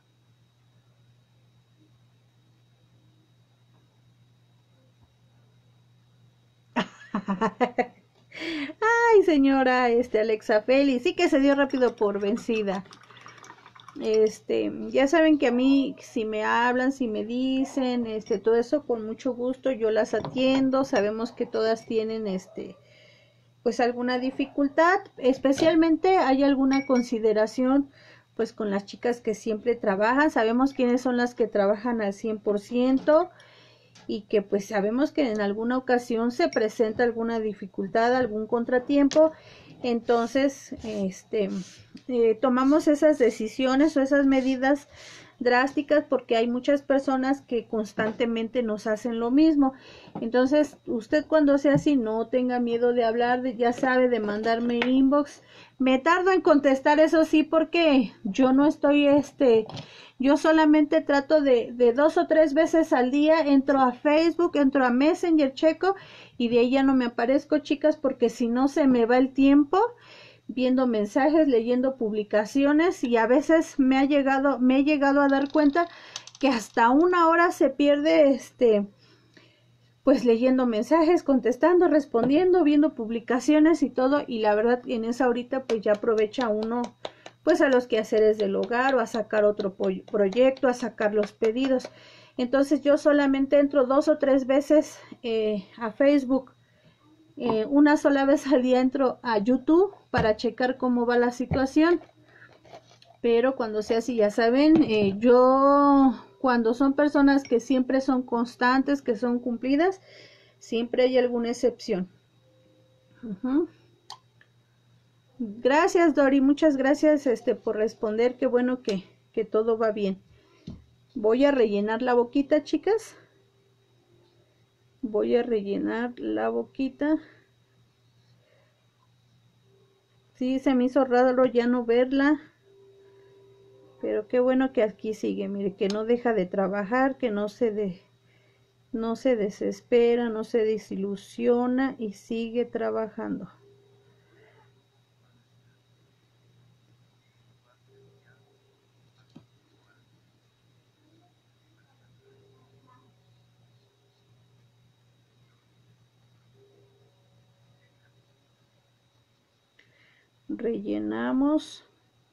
Ay, señora, este Alexa Félix, sí que se dio rápido por vencida. Este, ya saben que a mí, si me hablan, si me dicen, este, todo eso, con mucho gusto yo las atiendo. Sabemos que todas tienen, este, pues alguna dificultad, especialmente hay alguna consideración, pues con las chicas que siempre trabajan. Sabemos quiénes son las que trabajan al cien por ciento. Y que pues sabemos que en alguna ocasión se presenta alguna dificultad, algún contratiempo, entonces este eh, tomamos esas decisiones o esas medidas drásticas porque hay muchas personas que constantemente nos hacen lo mismo. Entonces usted, cuando sea así, no tenga miedo de hablar, de, ya sabe, de mandarme inbox. Me tardo en contestar, eso sí, porque yo no estoy este yo solamente trato de, de dos o tres veces al día, entro a Facebook, entro a Messenger, checo, y de ahí ya no me aparezco, chicas, porque si no se me va el tiempo viendo mensajes, leyendo publicaciones, y a veces me ha llegado, me he llegado a dar cuenta que hasta una hora se pierde, este, pues leyendo mensajes, contestando, respondiendo, viendo publicaciones y todo, y la verdad en esa horita pues ya aprovecha uno pues a los quehaceres del hogar o a sacar otro proyecto, a sacar los pedidos. Entonces yo solamente entro dos o tres veces eh, a Facebook, eh, una sola vez al día entro a YouTube para checar cómo va la situación. Pero cuando sea así, ya saben, eh, yo cuando son personas que siempre son constantes, que son cumplidas, siempre hay alguna excepción. Uh-huh. Gracias, Dori, muchas gracias este por responder. Qué bueno que, que todo va bien. Voy a rellenar la boquita, chicas. Voy a rellenar la boquita. Sí, se me hizo raro ya no verla. Pero qué bueno que aquí sigue. Mire, que no deja de trabajar, que no se, de, no se desespera, no se desilusiona y sigue trabajando. rellenamos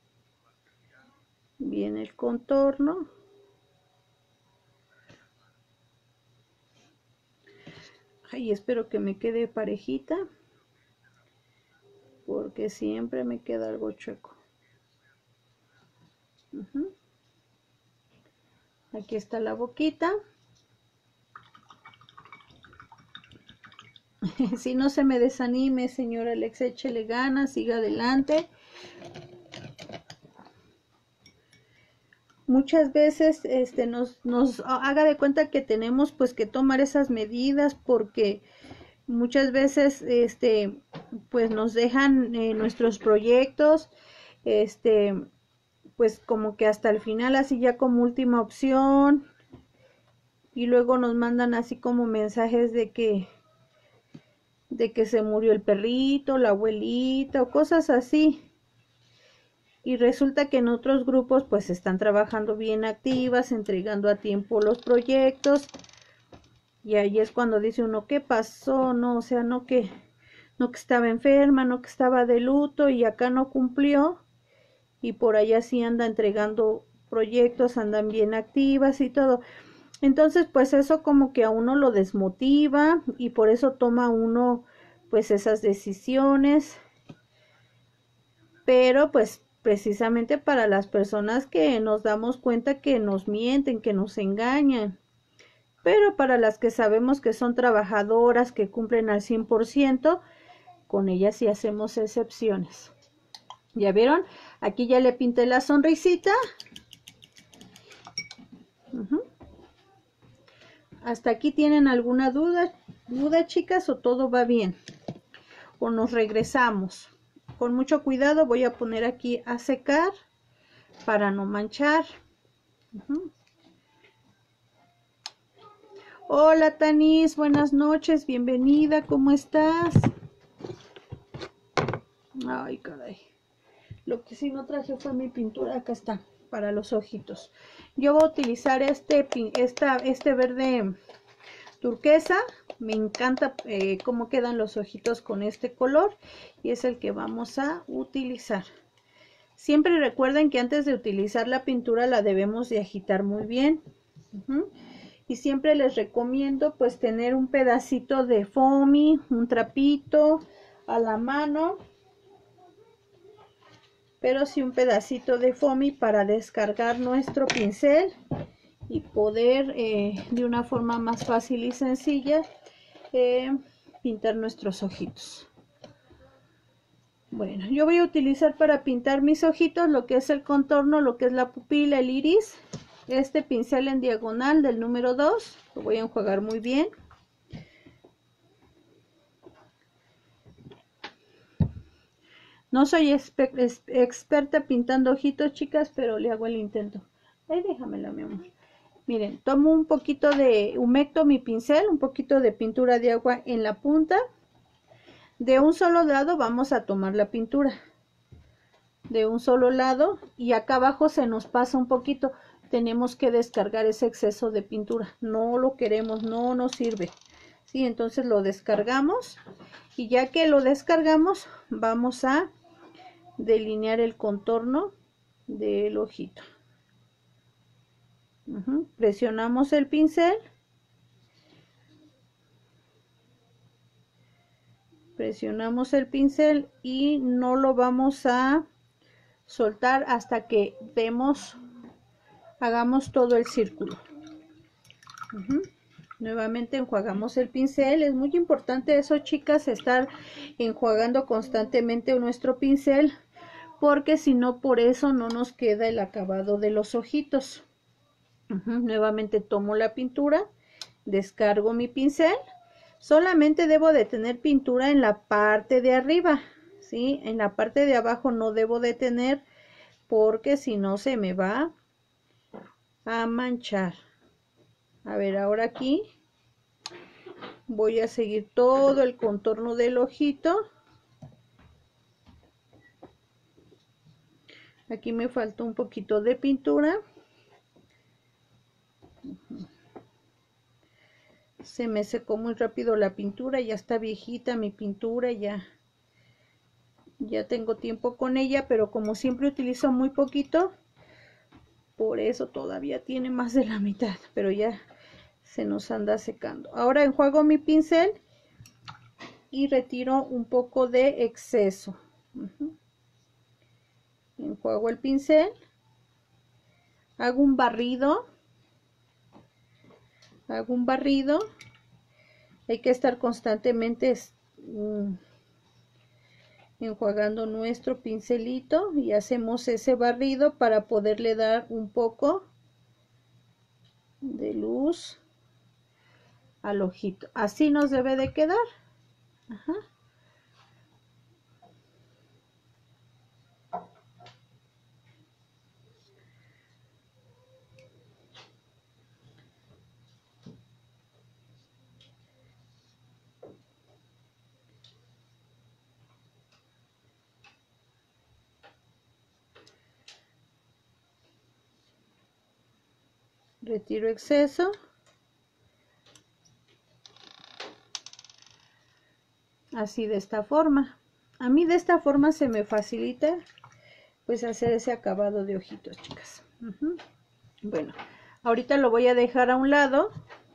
bien el contorno. Ay, espero que me quede parejita, porque siempre me queda algo chueco. Uh-huh. Aquí está la boquita. Si no se me desanime, señora Alex, échele ganas, siga adelante. Muchas veces este, nos, nos haga de cuenta que tenemos pues que tomar esas medidas, porque muchas veces este, pues nos dejan eh, nuestros proyectos este, pues como que hasta el final, así ya como última opción, y luego nos mandan así como mensajes de que de que se murió el perrito, la abuelita o cosas así. Y resulta que en otros grupos pues están trabajando bien activas, entregando a tiempo los proyectos. Y ahí es cuando dice uno, ¿qué pasó? No, o sea, no que, no que estaba enferma, no que estaba de luto y acá no cumplió. Y por allá sí anda entregando proyectos, andan bien activas y todo. Entonces pues eso como que a uno lo desmotiva y por eso toma uno pues esas decisiones. Pero pues precisamente para las personas que nos damos cuenta que nos mienten, que nos engañan, pero para las que sabemos que son trabajadoras, que cumplen al cien por ciento, con ellas sí hacemos excepciones. ¿Ya vieron? Aquí ya le pinté la sonrisita. Uh-huh. ¿Hasta aquí tienen alguna duda, duda, chicas, o todo va bien? O nos regresamos. Con mucho cuidado voy a poner aquí a secar para no manchar. Uh-huh. Hola Tanis, buenas noches, bienvenida, ¿cómo estás? Ay, caray. Lo que sí no traje fue mi pintura, acá está, para los ojitos. Yo voy a utilizar este, esta, este verde turquesa. Me encanta eh, cómo quedan los ojitos con este color y es el que vamos a utilizar. Siempre recuerden que antes de utilizar la pintura la debemos de agitar muy bien. Uh-huh. Y siempre les recomiendo pues tener un pedacito de foamy, un trapito a la mano, pero sí un pedacito de foamy para descargar nuestro pincel y poder eh, de una forma más fácil y sencilla eh, pintar nuestros ojitos. Bueno, yo voy a utilizar para pintar mis ojitos lo que es el contorno, lo que es la pupila, el iris. Este pincel en diagonal del número dos, lo voy a enjuagar muy bien. No soy experta pintando ojitos, chicas, pero le hago el intento. Ay, déjamela, mi amor. Miren, tomo un poquito de, humecto mi pincel, un poquito de pintura de agua en la punta. De un solo lado vamos a tomar la pintura. De un solo lado y acá abajo se nos pasa un poquito. Tenemos que descargar ese exceso de pintura. No lo queremos, no nos sirve. Sí, entonces lo descargamos y ya que lo descargamos vamos a delinear el contorno del ojito. Uh-huh. Presionamos el pincel. Presionamos el pincel y no lo vamos a soltar hasta que demos, hagamos todo el círculo. Uh-huh. Nuevamente enjuagamos el pincel. Es muy importante eso, chicas, estar enjuagando constantemente nuestro pincel, porque si no, por eso no nos queda el acabado de los ojitos. Uh-huh. Nuevamente tomo la pintura, descargo mi pincel. Solamente debo de tener pintura en la parte de arriba, ¿sí? En la parte de abajo no debo de tener, porque si no se me va a manchar. A ver, ahora aquí voy a seguir todo el contorno del ojito. Aquí me falta un poquito de pintura. Se me secó muy rápido la pintura, ya está viejita mi pintura, ya, Ya tengo tiempo con ella, pero como siempre utilizo muy poquito, por eso todavía tiene más de la mitad, pero ya se nos anda secando. Ahora enjuago mi pincel y retiro un poco de exceso. Uh-huh. Enjuago el pincel, hago un barrido, hago un barrido. Hay que estar constantemente um, enjuagando nuestro pincelito y hacemos ese barrido para poderle dar un poco de luz al ojito. Así nos debe de quedar. Ajá. Retiro exceso. Así de esta forma. A mí de esta forma se me facilita pues hacer ese acabado de ojitos, chicas. Uh-huh. Bueno, ahorita lo voy a dejar a un lado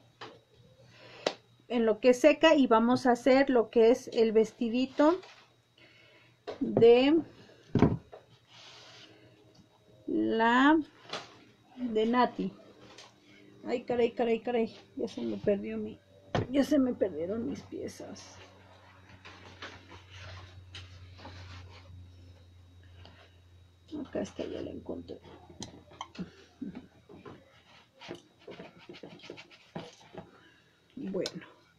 en lo que seca y vamos a hacer lo que es el vestidito de la de Nati. Ay, caray, caray, caray, ya se me perdió mi, ya se me perdieron mis piezas. Acá está, ya la encontré. Bueno,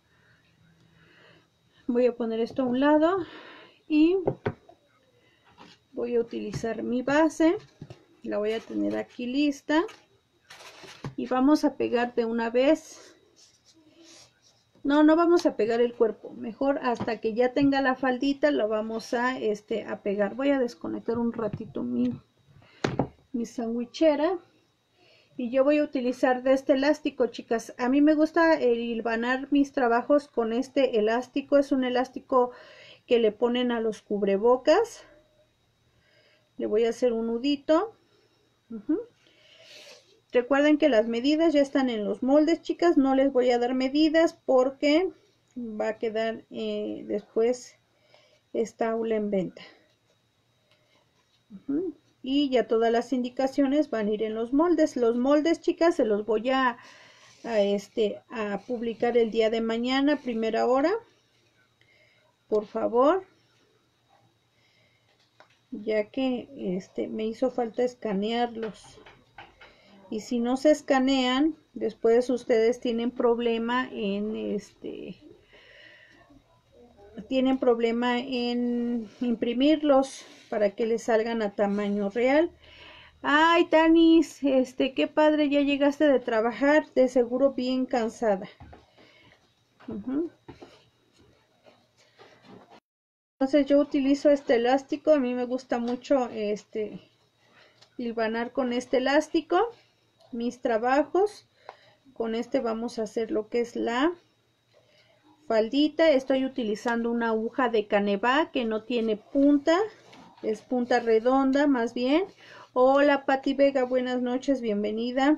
voy a poner esto a un lado y voy a utilizar mi base. La voy a tener aquí lista y vamos a pegar de una vez. No, no vamos a pegar el cuerpo, mejor hasta que ya tenga la faldita lo vamos a, este, a pegar. Voy a desconectar un ratito mi, mi sandwichera y yo voy a utilizar de este elástico, chicas. A mí me gusta hilvanar mis trabajos con este elástico, es un elástico que le ponen a los cubrebocas. Le voy a hacer un nudito. Uh-huh. Recuerden que las medidas ya están en los moldes, chicas. No les voy a dar medidas porque va a quedar eh, después esta aula en venta. Uh-huh. Y ya todas las indicaciones van a ir en los moldes. Los moldes, chicas, se los voy a, a, este, a publicar el día de mañana, primera hora. Por favor. Ya que este, me hizo falta escanearlos. Y si no se escanean, después ustedes tienen problema en este tienen problema en imprimirlos para que les salgan a tamaño real. Ay, Tanis, este, qué padre, ya llegaste de trabajar, de seguro bien cansada. Uh-huh. Entonces yo utilizo este elástico, a mí me gusta mucho este hilvanar con este elástico mis trabajos. Con este vamos a hacer lo que es la faldita. Estoy utilizando una aguja de Caneva que no tiene punta, es punta redonda más bien. Hola Pati Vega, buenas noches, bienvenida.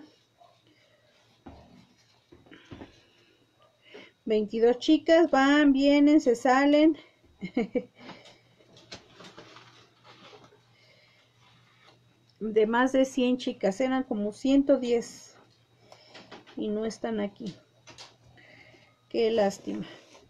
veintidós chicas, van, vienen, se salen. De más de cien chicas, eran como ciento diez y no están aquí. Qué lástima.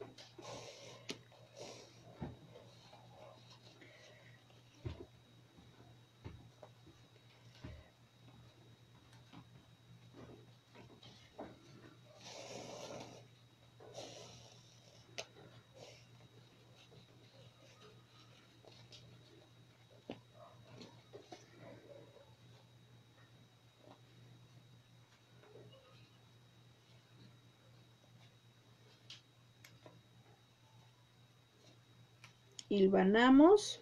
Hilvanamos.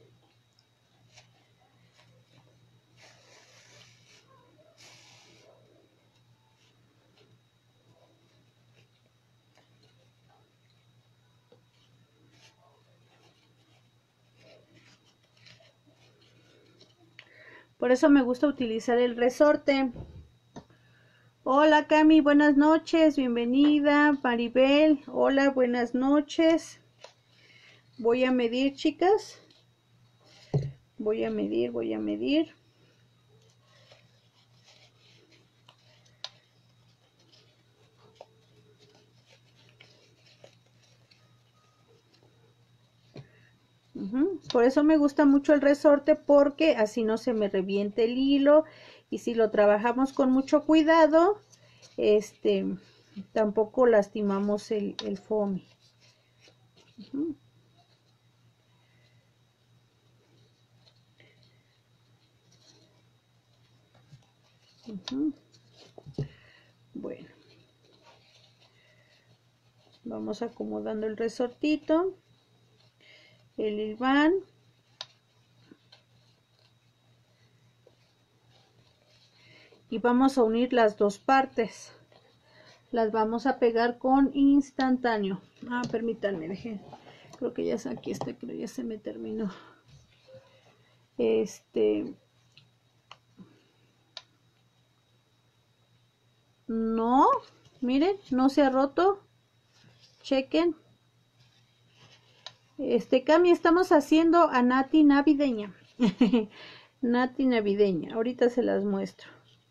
Por eso me gusta utilizar el resorte. Hola Cami, buenas noches, bienvenida. Maribel, hola, buenas noches. Voy a medir, chicas. Voy a medir, voy a medir. Uh-huh. Por eso me gusta mucho el resorte, porque así no se me reviente el hilo, y si lo trabajamos con mucho cuidado, este, tampoco lastimamos el, el foamy. Uh-huh. Uh-huh. Bueno, vamos acomodando el resortito, el hilván, y vamos a unir las dos partes. Las vamos a pegar con instantáneo. Ah, permítanme, dejé. Creo que ya es aquí, este, creo ya se me terminó. Este. No, miren, no se ha roto. Chequen. Este, Cami, estamos haciendo a Nati navideña. Nati navideña. Ahorita se las muestro.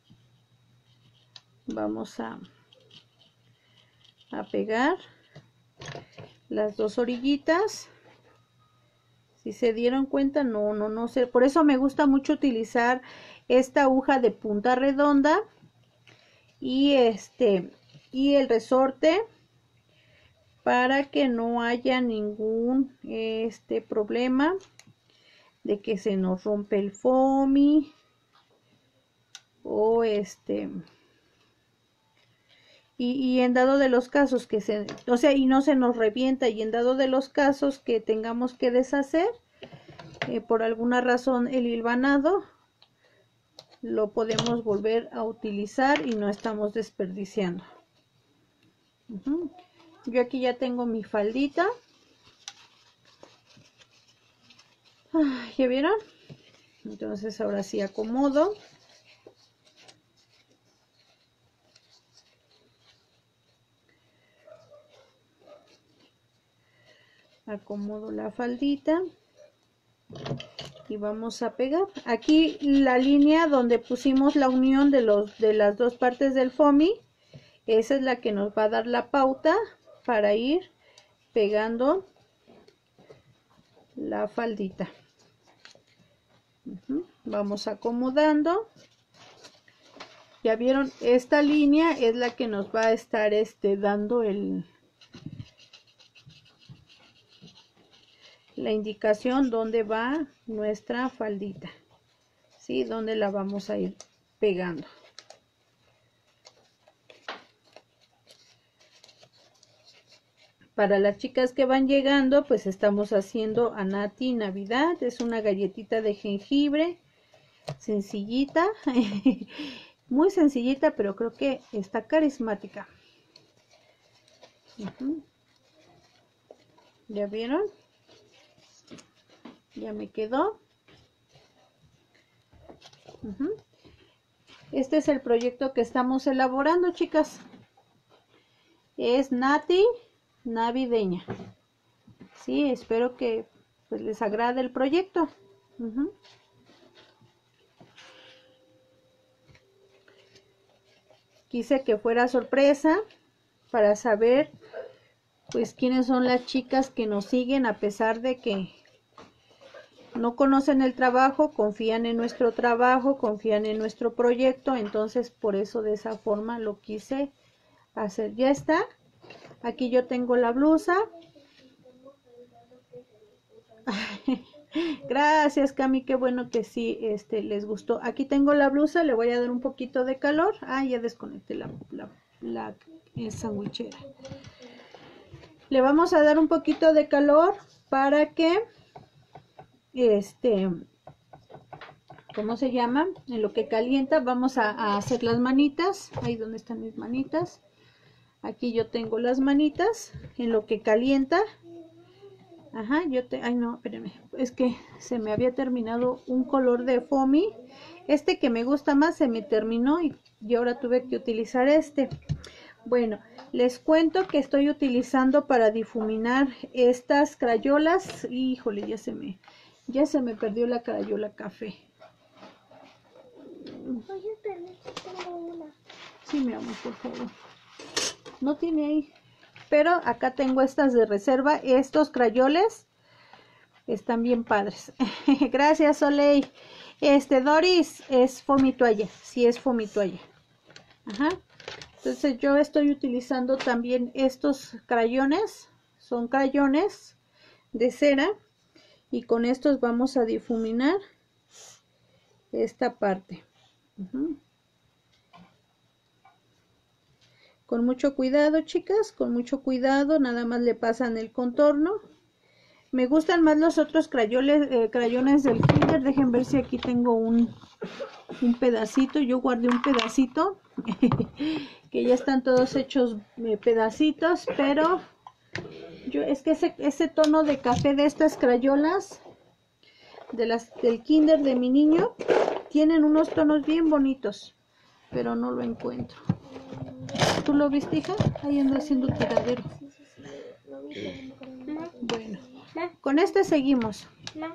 Vamos a, a pegar las dos orillitas. Si se dieron cuenta, no, no, no sé. Por eso me gusta mucho utilizar esta aguja de punta redonda y este y el resorte, para que no haya ningún este problema de que se nos rompe el foamy o este y, y en dado de los casos que se, o sea, y no se nos revienta, y en dado de los casos que tengamos que deshacer eh, por alguna razón el hilvanado, lo podemos volver a utilizar y no estamos desperdiciando. Uh-huh. Yo aquí ya tengo mi faldita. Ah, ¿ya vieron? Entonces ahora sí acomodo. Acomodo la faldita y vamos a pegar. Aquí la línea donde pusimos la unión de, los, de las dos partes del foamy, esa es la que nos va a dar la pauta para ir pegando la faldita. Uh-huh. Vamos acomodando. Ya vieron, esta línea es la que nos va a estar este, dando el la indicación donde va nuestra faldita, ¿sí? Donde la vamos a ir pegando. Para las chicas que van llegando, pues estamos haciendo a Nati Navidad. Es una galletita de jengibre, sencillita, muy sencillita, pero creo que está carismática. Uh-huh. ¿Ya vieron? Ya me quedó. Uh-huh. Este es el proyecto que estamos elaborando, chicas. Es Nati navideña. Sí, espero que pues, les agrade el proyecto. Uh-huh. Quise que fuera sorpresa para saber pues quiénes son las chicas que nos siguen, a pesar de que no conocen el trabajo, confían en nuestro trabajo, confían en nuestro proyecto. Entonces por eso de esa forma lo quise hacer. Ya está. Aquí yo tengo la blusa. Gracias, Cami, qué bueno que sí este, les gustó. Aquí tengo la blusa, le voy a dar un poquito de calor. Ah, ya desconecté la, la, la eh, sandwichera. Le vamos a dar un poquito de calor para que este, ¿cómo se llama? En lo que calienta vamos a, a hacer las manitas. Ahí donde están mis manitas. Aquí yo tengo las manitas. En lo que calienta Ajá, yo te... Ay, no, espérenme. Es que se me había terminado un color de foamy. Este que me gusta más se me terminó y, y ahora tuve que utilizar este. Bueno, les cuento que estoy utilizando para difuminar estas crayolas. Híjole, ya se me... Ya se me perdió la crayola café. Oye, pero tengo una. Sí, mi amor, por favor. No tiene ahí. Pero acá tengo estas de reserva. Estos crayoles están bien padres. Gracias, Soleil. Este, Doris, es fomitoalla. Sí, es fomitoalla. Ajá. Entonces yo estoy utilizando también estos crayones. Son crayones de cera. Y con estos vamos a difuminar esta parte. Uh-huh. Con mucho cuidado, chicas, con mucho cuidado, nada más le pasan el contorno. Me gustan más los otros crayones, eh, crayones del Kinder. Dejen ver si aquí tengo un, un pedacito. Yo guardé un pedacito, que ya están todos hechos eh, pedacitos, pero yo es que ese, ese tono de café de estas crayolas, de las del Kinder de mi niño, tienen unos tonos bien bonitos, pero no lo encuentro. ¿Tú lo viste, hija? Ahí ando haciendo tiradero. Bueno, con este seguimos.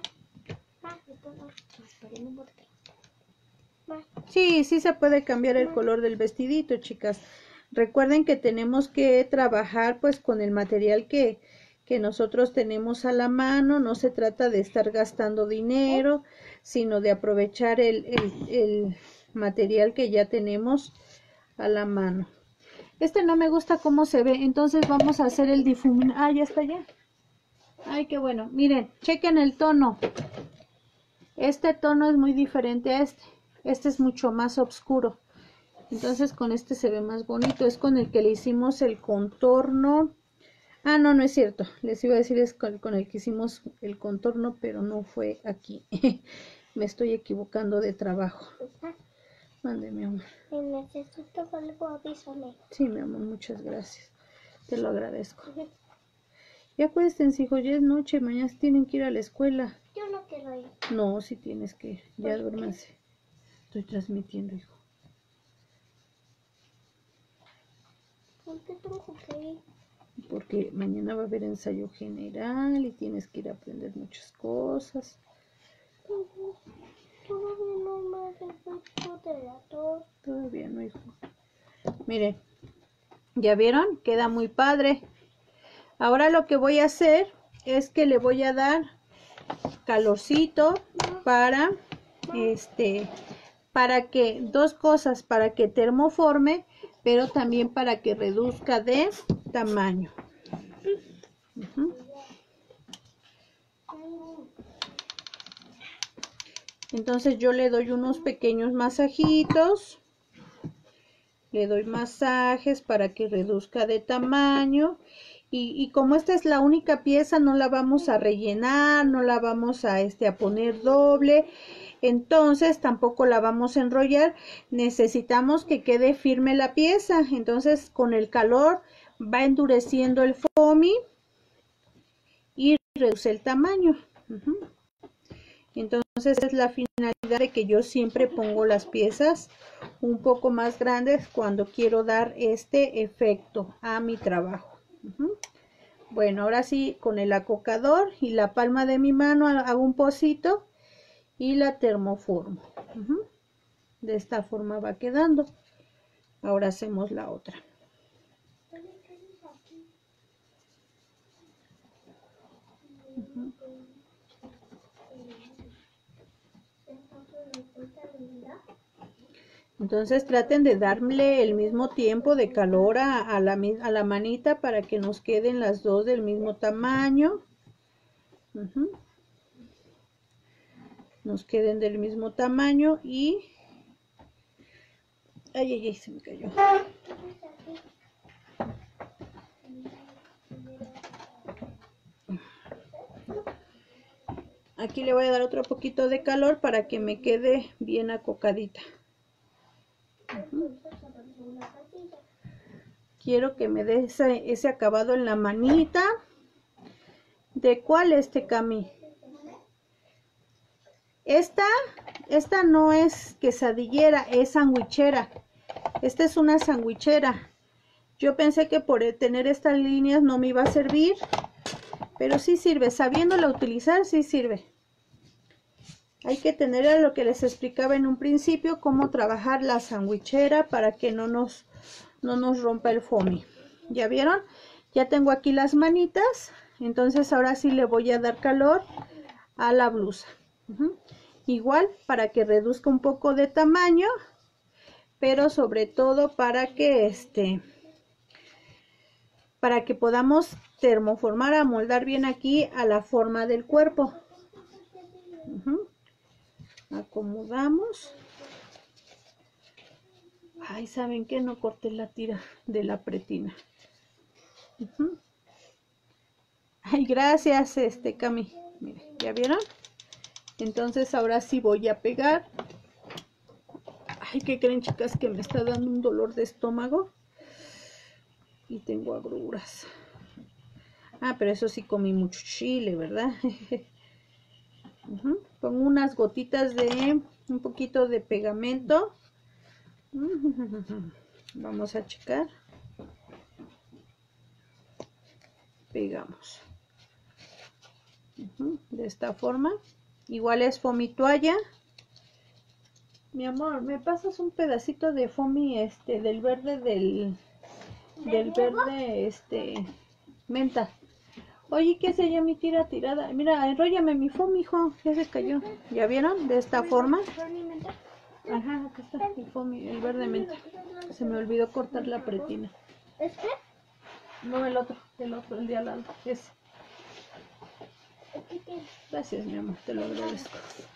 Sí, sí se puede cambiar el color del vestidito, chicas. Recuerden que tenemos que trabajar pues con el material que, que nosotros tenemos a la mano. No se trata de estar gastando dinero, sino de aprovechar el, el, el material que ya tenemos a la mano. Este no me gusta cómo se ve, entonces vamos a hacer el difuminado. Ah, ya está ya. Ay, qué bueno. Miren, chequen el tono. Este tono es muy diferente a este. Este es mucho más oscuro. Entonces con este se ve más bonito. Es con el que le hicimos el contorno. Ah, no, no es cierto. Les iba a decir es con, con el que hicimos el contorno, pero no fue aquí. Me estoy equivocando de trabajo. Mande, mi amor. Necesito algo, avísame. Sí, mi amor, muchas gracias. Te lo agradezco. Ya acuéstense, hijo, ya es noche, mañana tienen que ir a la escuela. Yo no quiero ir. No, sí tienes que ir. Ya duérmanse. Estoy transmitiendo, hijo. ¿Por qué tengo que ir? Porque mañana va a haber ensayo general y tienes que ir a aprender muchas cosas. Todavía no me has de la tos. Todavía no, hijo. Miren, ¿ya vieron? Queda muy padre. Ahora lo que voy a hacer es que le voy a dar calorcito para este para que dos cosas, para que termoforme, pero también para que reduzca de tamaño. Uh-huh. Entonces yo le doy unos pequeños masajitos, le doy masajes para que reduzca de tamaño. Y, y como esta es la única pieza, no la vamos a rellenar, no la vamos a, este, a poner doble, entonces tampoco la vamos a enrollar. Necesitamos que quede firme la pieza, entonces con el calor va endureciendo el foamy y reduce el tamaño. Uh-huh. Entonces es la finalidad de que yo siempre pongo las piezas un poco más grandes cuando quiero dar este efecto a mi trabajo. Uh-huh. Bueno, ahora sí, con el acocador y la palma de mi mano hago un pocito y la termoformo. Uh-huh. De esta forma va quedando. Ahora hacemos la otra. Uh-huh. Entonces traten de darle el mismo tiempo de calor a, a, la, a la manita para que nos queden las dos del mismo tamaño. Uh-huh. Nos queden del mismo tamaño y... Ay, ay, ay, se me cayó. Aquí le voy a dar otro poquito de calor para que me quede bien acocadita. Uh-huh. Quiero que me dé ese, ese acabado en la manita. ¿De cuál este Cami? Esta, esta no es quesadillera, es sandwichera. Esta es una sandwichera. Yo pensé que por tener estas líneas no me iba a servir, pero sí sirve. Sabiéndola utilizar, sí sirve. Hay que tener a lo que les explicaba en un principio, cómo trabajar la sandwichera para que no nos, no nos rompa el foamy. ¿Ya vieron? Ya tengo aquí las manitas, entonces ahora sí le voy a dar calor a la blusa. Uh-huh. Igual para que reduzca un poco de tamaño, pero sobre todo para que este para que podamos termoformar, amoldar bien aquí a la forma del cuerpo. Uh-huh. Acomodamos. Ay, ¿saben qué? No corté la tira de la pretina. Uh-huh. Ay, gracias, este Cami. Miren, ¿ya vieron? Entonces ahora sí voy a pegar. Ay, ¿qué creen, chicas? Que me está dando un dolor de estómago. Y tengo agruras. Ah, pero eso sí comí mucho chile, ¿verdad? Uh-huh. Pongo unas gotitas de un poquito de pegamento. Uh-huh. Vamos a checar. Pegamos. Uh-huh. De esta forma. Igual es foamy toalla. Mi amor, ¿me pasas un pedacito de foamy este del verde del del verde este menta? Oye, ¿qué es ella mi tira tirada? Mira, enróllame mi foamy, hijo, ya se cayó. ¿Ya vieron? De esta forma. Ajá, acá está el foamy, el verde menta. Se me olvidó cortar la pretina. ¿Este? No, el otro, el otro, el de al lado, ese. Gracias, mi amor, te lo agradezco.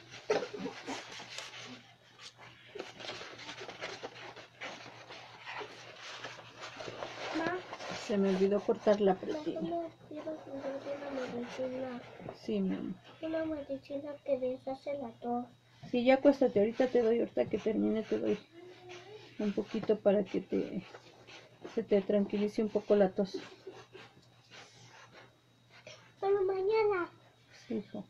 Se me olvidó cortar la pretina. Sí, mi amor. Una medicina que deshace la tos. Sí, ya acuéstate, ahorita te doy, ahorita que termine te doy un poquito para que te se te tranquilice un poco la tos. Pero mañana. Sí, hijo.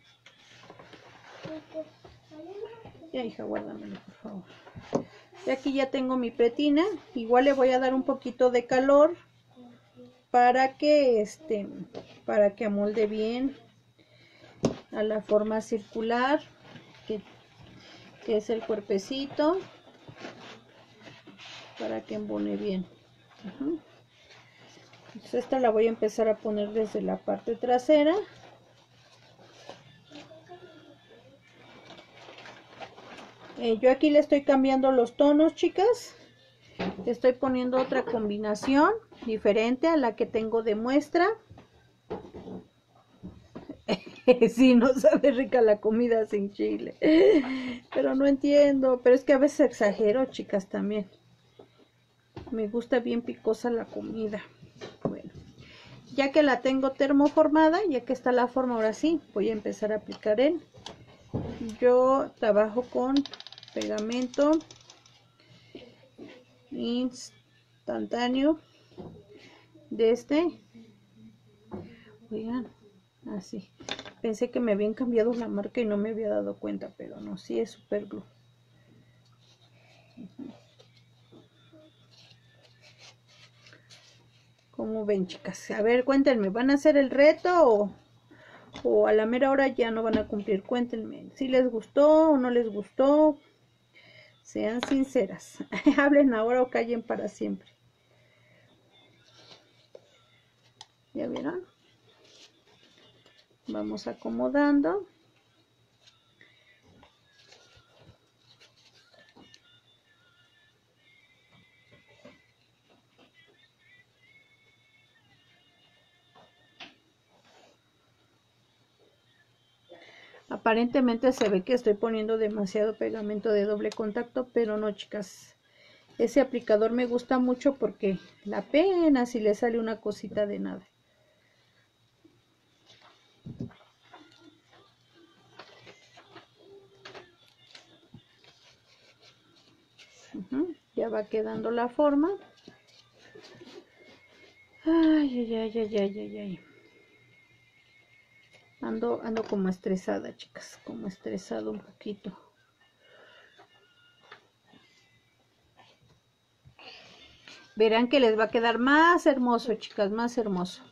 Ya, hija, guárdamelo, por favor. Y aquí ya tengo mi pretina. Igual le voy a dar un poquito de calor para que este para que amolde bien a la forma circular que, que es el cuerpecito, para que embone bien. Uh-huh. Entonces esta la voy a empezar a poner desde la parte trasera. Eh, yo aquí le estoy cambiando los tonos, chicas. Le estoy poniendo otra combinación diferente a la que tengo de muestra. Sí, no sabe rica la comida sin chile. Pero no entiendo. Pero es que a veces exagero, chicas, también. Me gusta bien picosa la comida. Bueno, ya que la tengo termoformada, ya que está la forma, ahora sí, voy a empezar a aplicar él. Yo trabajo con pegamento instantáneo de este. Oigan, así. Pensé que me habían cambiado la marca y no me había dado cuenta, pero no, sí es Super Glue. ¿Cómo ven, chicas? A ver, cuéntenme, ¿van a hacer el reto o, o a la mera hora ya no van a cumplir? Cuéntenme, si les gustó o no les gustó. Sean sinceras. Hablen ahora o callen para siempre. ¿Ya vieron? Vamos acomodando. Aparentemente se ve que estoy poniendo demasiado pegamento de doble contacto, pero no, chicas. Ese aplicador me gusta mucho porque la pena si le sale una cosita de nada. Uh-huh. Ya va quedando la forma. Ay, ay, ay, ay, ay, ay, ay. ando, ando como estresada, chicas, como estresado un poquito. Verán que les va a quedar más hermoso, chicas, más hermoso.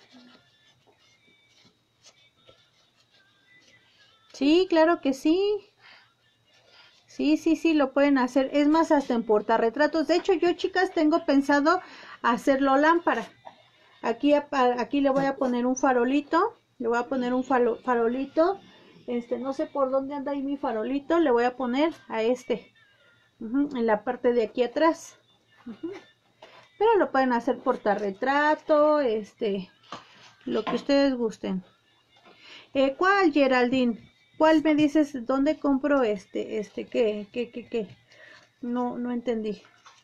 Sí, claro que sí. Sí, sí, sí, lo pueden hacer. Es más, hasta en portarretratos. De hecho, yo, chicas, tengo pensado hacerlo lámpara. Aquí, aquí le voy a poner un farolito. Le voy a poner un faro, farolito. Este, no sé por dónde anda ahí mi farolito. Le voy a poner a este. Uh-huh, en la parte de aquí atrás. Uh-huh. Pero lo pueden hacer portarretrato. Este, lo que ustedes gusten. Eh, ¿Cuál, Geraldine? ¿Cuál me dices? ¿Dónde compro este? Este, ¿qué? ¿Qué, qué, qué? No, no entendí.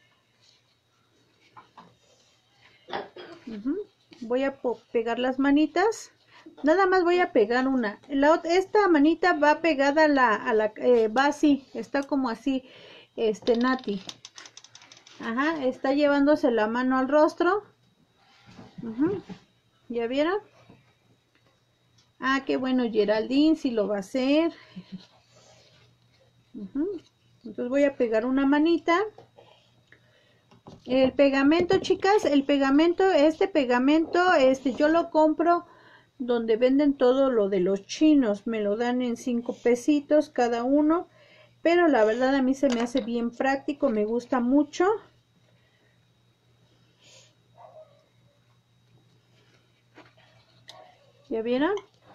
Uh-huh. Voy a pegar las manitas. Nada más voy a pegar una. La, esta manita va pegada a la, a la eh, va así, está como así, este, Nati. Ajá, está llevándose la mano al rostro. Uh-huh. ¿Ya vieron? Ah, qué bueno, Geraldine, si lo va a hacer. Uh-huh. Entonces voy a pegar una manita. El pegamento, chicas, el pegamento, este pegamento, este yo lo compro donde venden todo lo de los chinos. Me lo dan en cinco pesitos cada uno. Pero la verdad a mí se me hace bien práctico, me gusta mucho. ¿Ya vieron?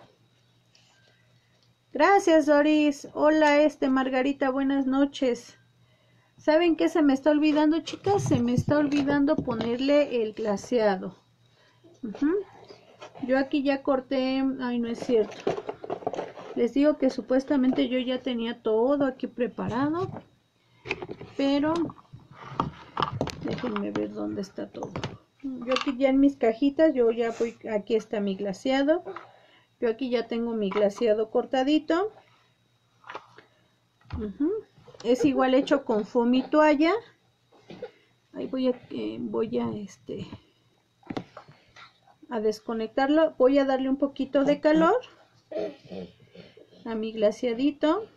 Gracias, Doris. Hola, este, Margarita, buenas noches. ¿Saben qué se me está olvidando, chicas? Se me está olvidando ponerle el glaseado. Uh-huh. Yo aquí ya corté... Ay, no es cierto. Les digo que supuestamente yo ya tenía todo aquí preparado. Pero... déjenme ver dónde está todo. Yo aquí ya en mis cajitas, yo ya voy... Aquí está mi glaseado. Yo aquí ya tengo mi glaseado cortadito. Uh-huh. Es igual hecho con foamy toalla. Ahí voy a, eh, voy a, este, a desconectarlo. Voy a darle un poquito de calor a mi glaseadito.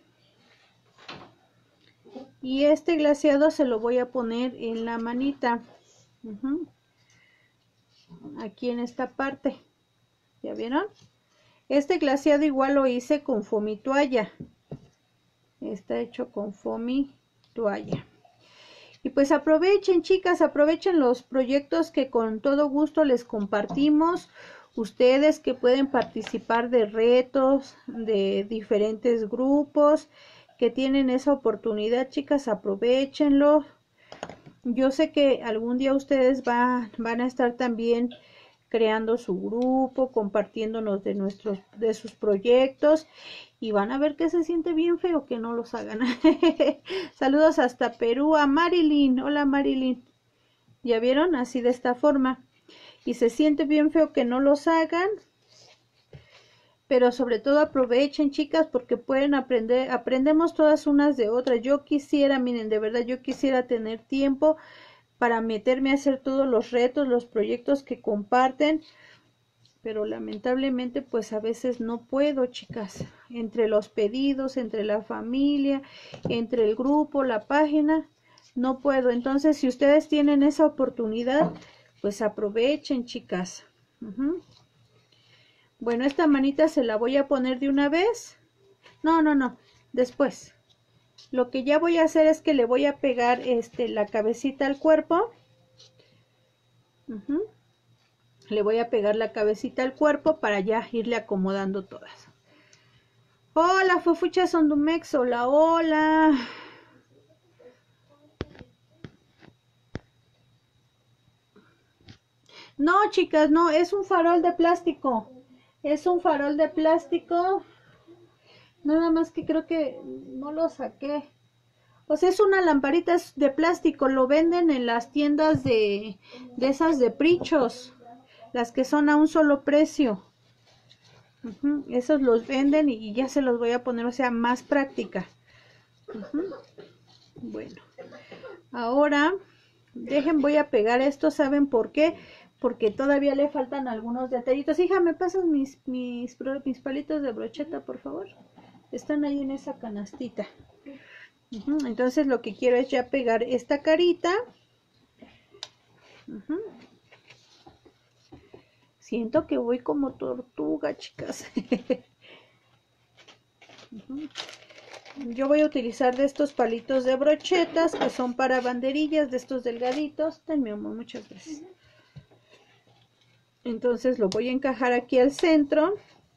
Y este glaseado se lo voy a poner en la manita. Uh-huh. Aquí en esta parte. ¿Ya vieron? Este glaseado igual lo hice con foamy toalla. Está hecho con foamy toalla. Y pues aprovechen, chicas, aprovechen los proyectos que con todo gusto les compartimos. Ustedes que pueden participar de retos, de diferentes grupos, que tienen esa oportunidad, chicas, aprovechenlo. Yo sé que algún día ustedes va, van a estar también creando su grupo, compartiéndonos de nuestros, de sus proyectos, y van a ver que se siente bien feo que no los hagan. Saludos hasta Perú a Marilyn. Hola, Marilyn. ¿Ya vieron? Así de esta forma. Y se siente bien feo que no los hagan, pero sobre todo aprovechen, chicas, porque pueden aprender, aprendemos todas unas de otras. Yo quisiera, miren, de verdad, yo quisiera tener tiempo para meterme a hacer todos los retos, los proyectos que comparten, pero lamentablemente pues a veces no puedo, chicas, entre los pedidos, entre la familia, entre el grupo, la página, no puedo. Entonces, si ustedes tienen esa oportunidad, pues aprovechen, chicas. Uh-huh. Bueno, esta manita se la voy a poner de una vez. No, no, no, después. Lo que ya voy a hacer es que le voy a pegar este, la cabecita al cuerpo. Uh-huh. Le voy a pegar la cabecita al cuerpo para ya irle acomodando todas. Hola, Fofucha Sondumex. Hola, hola. No, chicas, no, es un farol de plástico. Es un farol de plástico. Nada más que creo que no lo saqué. O sea, es una lamparita de plástico. Lo venden en las tiendas de, de esas de prichos. Las que son a un solo precio. Uh-huh. Esos los venden y ya se los voy a poner, o sea, más práctica. Uh-huh. Bueno. Ahora, dejen, voy a pegar esto. ¿Saben por qué? porque todavía le faltan algunos detallitos. Hija, ¿me pasas mis, mis, mis palitos de brocheta, por favor? Están ahí en esa canastita. Uh-huh. Entonces lo que quiero es ya pegar esta carita. Uh-huh. Siento que voy como tortuga, chicas. Uh-huh. Yo voy a utilizar de estos palitos de brochetas que son para banderillas, de estos delgaditos. Ten, mi amor, muchas gracias. Entonces lo voy a encajar aquí al centro.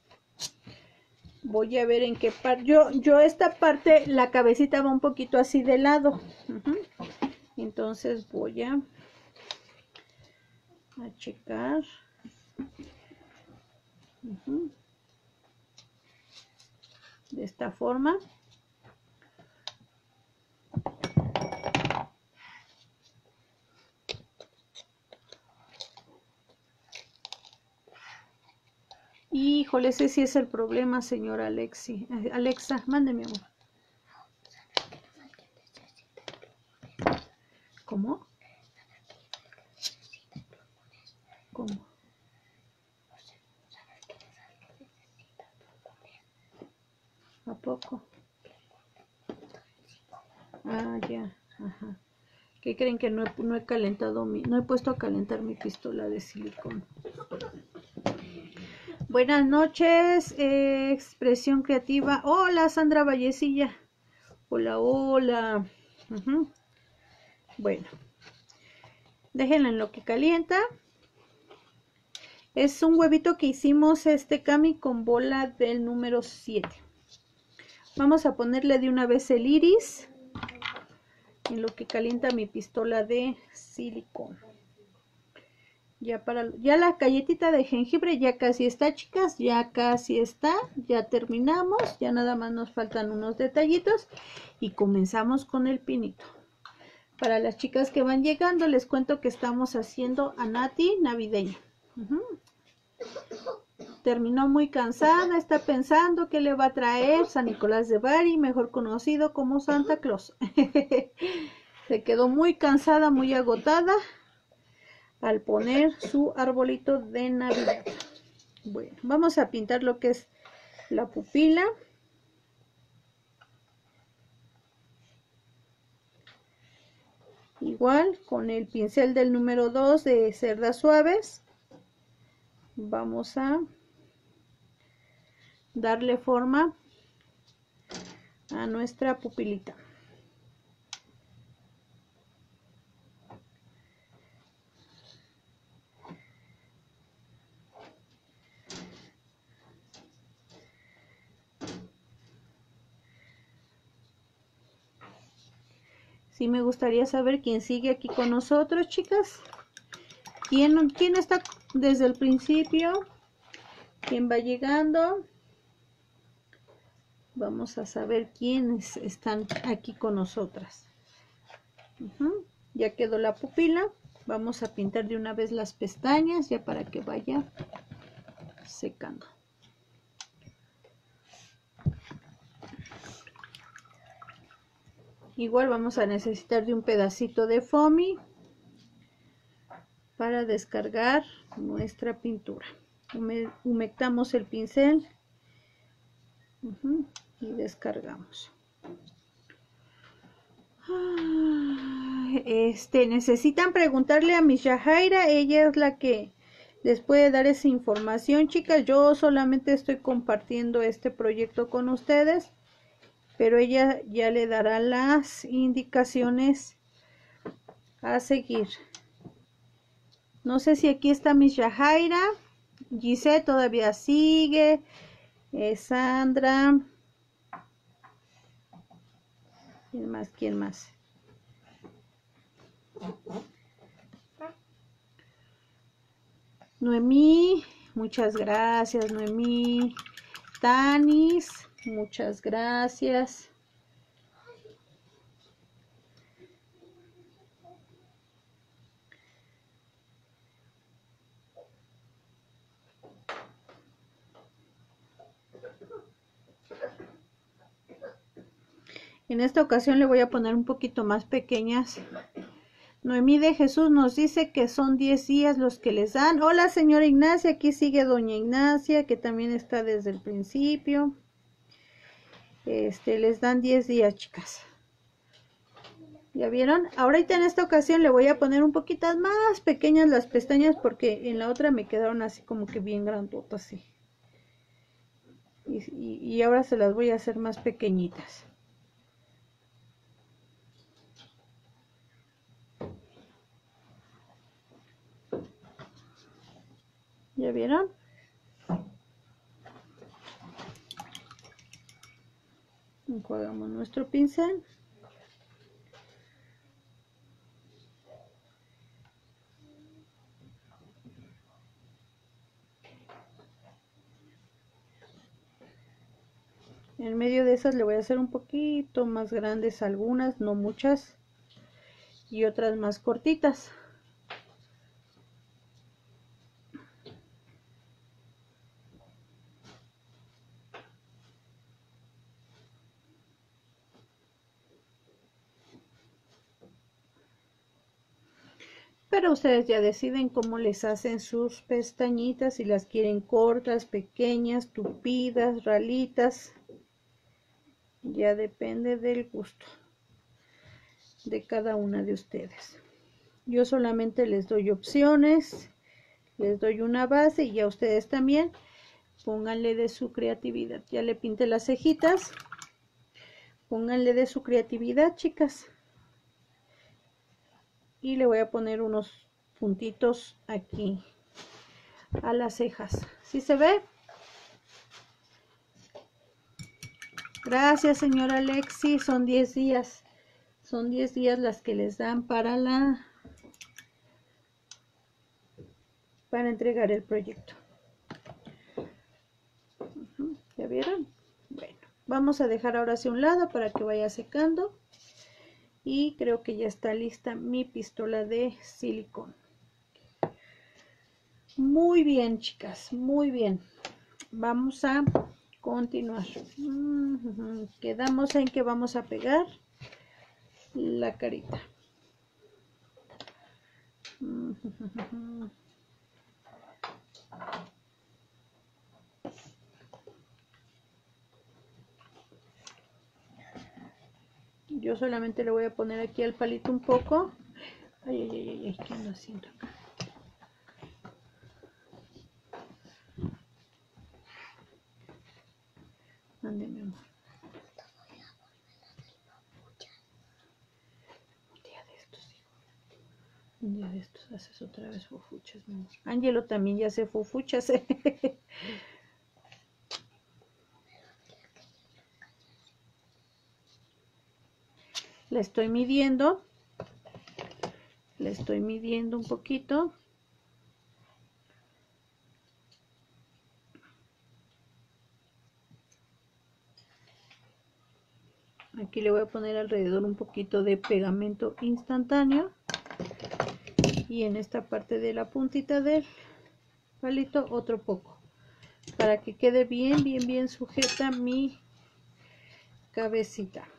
Voy a ver en qué parte. Yo, yo esta parte, la cabecita va un poquito así de lado. Uh-huh. Entonces voy a, a checar. Uh-huh. De esta forma. Híjole, ese sí es el problema, señora Alexi. Alexa, mándeme, amor. ¿Cómo? ¿Cómo? ¿A poco? Ah, ya. Ajá. ¿Qué creen? Que no he, no he calentado mi... No he puesto a calentar mi pistola de silicón. Buenas noches, eh, expresión creativa. Hola, Sandra Vallecilla. Hola, hola. Uh-huh. Bueno, déjenla en lo que calienta. Es un huevito que hicimos este Cami con bola del número siete. Vamos a ponerle de una vez el iris en lo que calienta mi pistola de silicón. Ya para ya la galletita de jengibre ya casi está, chicas, ya casi está, ya terminamos, ya nada más nos faltan unos detallitos y comenzamos con el pinito. Para las chicas que van llegando les cuento que estamos haciendo a Nati navideña. Uh-huh. Terminó muy cansada, está pensando qué le va a traer San Nicolás de Bari, mejor conocido como Santa Claus. Se quedó muy cansada, muy agotada al poner su arbolito de Navidad. Bueno, vamos a pintar lo que es la pupila. Igual con el pincel del número dos de cerdas suaves vamos a darle forma a nuestra pupilita. Sí, me gustaría saber quién sigue aquí con nosotros, chicas. ¿Quién, quién está desde el principio? ¿Quién va llegando? Vamos a saber quiénes están aquí con nosotras. Uh-huh. Ya quedó la pupila. Vamos a pintar de una vez las pestañas ya para que vaya secando. Igual vamos a necesitar de un pedacito de foamy para descargar nuestra pintura. Humectamos el pincel uh-huh, y descargamos. Este, necesitan preguntarle a Miss Yajaira, ella es la que les puede dar esa información, chicas. Yo solamente estoy compartiendo este proyecto con ustedes, pero ella ya le dará las indicaciones a seguir. No sé si aquí está Miss Yajaira. Giselle todavía sigue. Eh, Sandra. ¿Quién más? ¿Quién más? Noemí. Muchas gracias, Noemí. Tanis. Muchas gracias. En esta ocasión le voy a poner un poquito más pequeñas Noemí de Jesús nos dice que son diez días los que les dan. Hola, señora Ignacia, aquí sigue doña Ignacia, que también está desde el principio. Este, les dan diez días, chicas. ¿Ya vieron? Ahorita en esta ocasión le voy a poner un poquito más pequeñas las pestañas porque en la otra me quedaron así como que bien grandotas, sí. Y, y, y ahora se las voy a hacer más pequeñitas. ¿Ya vieron? Enjuagamos nuestro pincel. En medio de esas le voy a hacer un poquito más grandes algunas, no muchas, y otras más cortitas. Pero ustedes ya deciden cómo les hacen sus pestañitas, si las quieren cortas, pequeñas, tupidas, ralitas. Ya depende del gusto de cada una de ustedes. Yo solamente les doy opciones, les doy una base y ya ustedes también pónganle de su creatividad. Ya le pinté las cejitas, pónganle de su creatividad, chicas. Y le voy a poner unos puntitos aquí a las cejas. ¿Sí se ve? Gracias, señora Alexi. Son diez días. Son diez días las que les dan para la para entregar el proyecto. Uh-huh. ¿Ya vieron? Bueno, vamos a dejar ahora hacia un lado para que vaya secando. Y creo que ya está lista mi pistola de silicón. Muy bien, chicas, muy bien. Vamos a continuar. Uh-huh. Quedamos en que vamos a pegar la carita. Uh-huh. Yo solamente le voy a poner aquí al palito un poco. Ay, ay, ay, ay, ¿qué ando haciendo acá? Ande, mi amor. Un día de estos, hijo. Un día de estos haces otra vez fofuchas, mi amor. Ángelo también ya hace fofuchas. Le estoy midiendo. Le estoy midiendo un poquito. Aquí le voy a poner alrededor un poquito de pegamento instantáneo. Y en esta parte de la puntita del palito otro poco. Para que quede bien, bien, bien sujeta mi cabecita.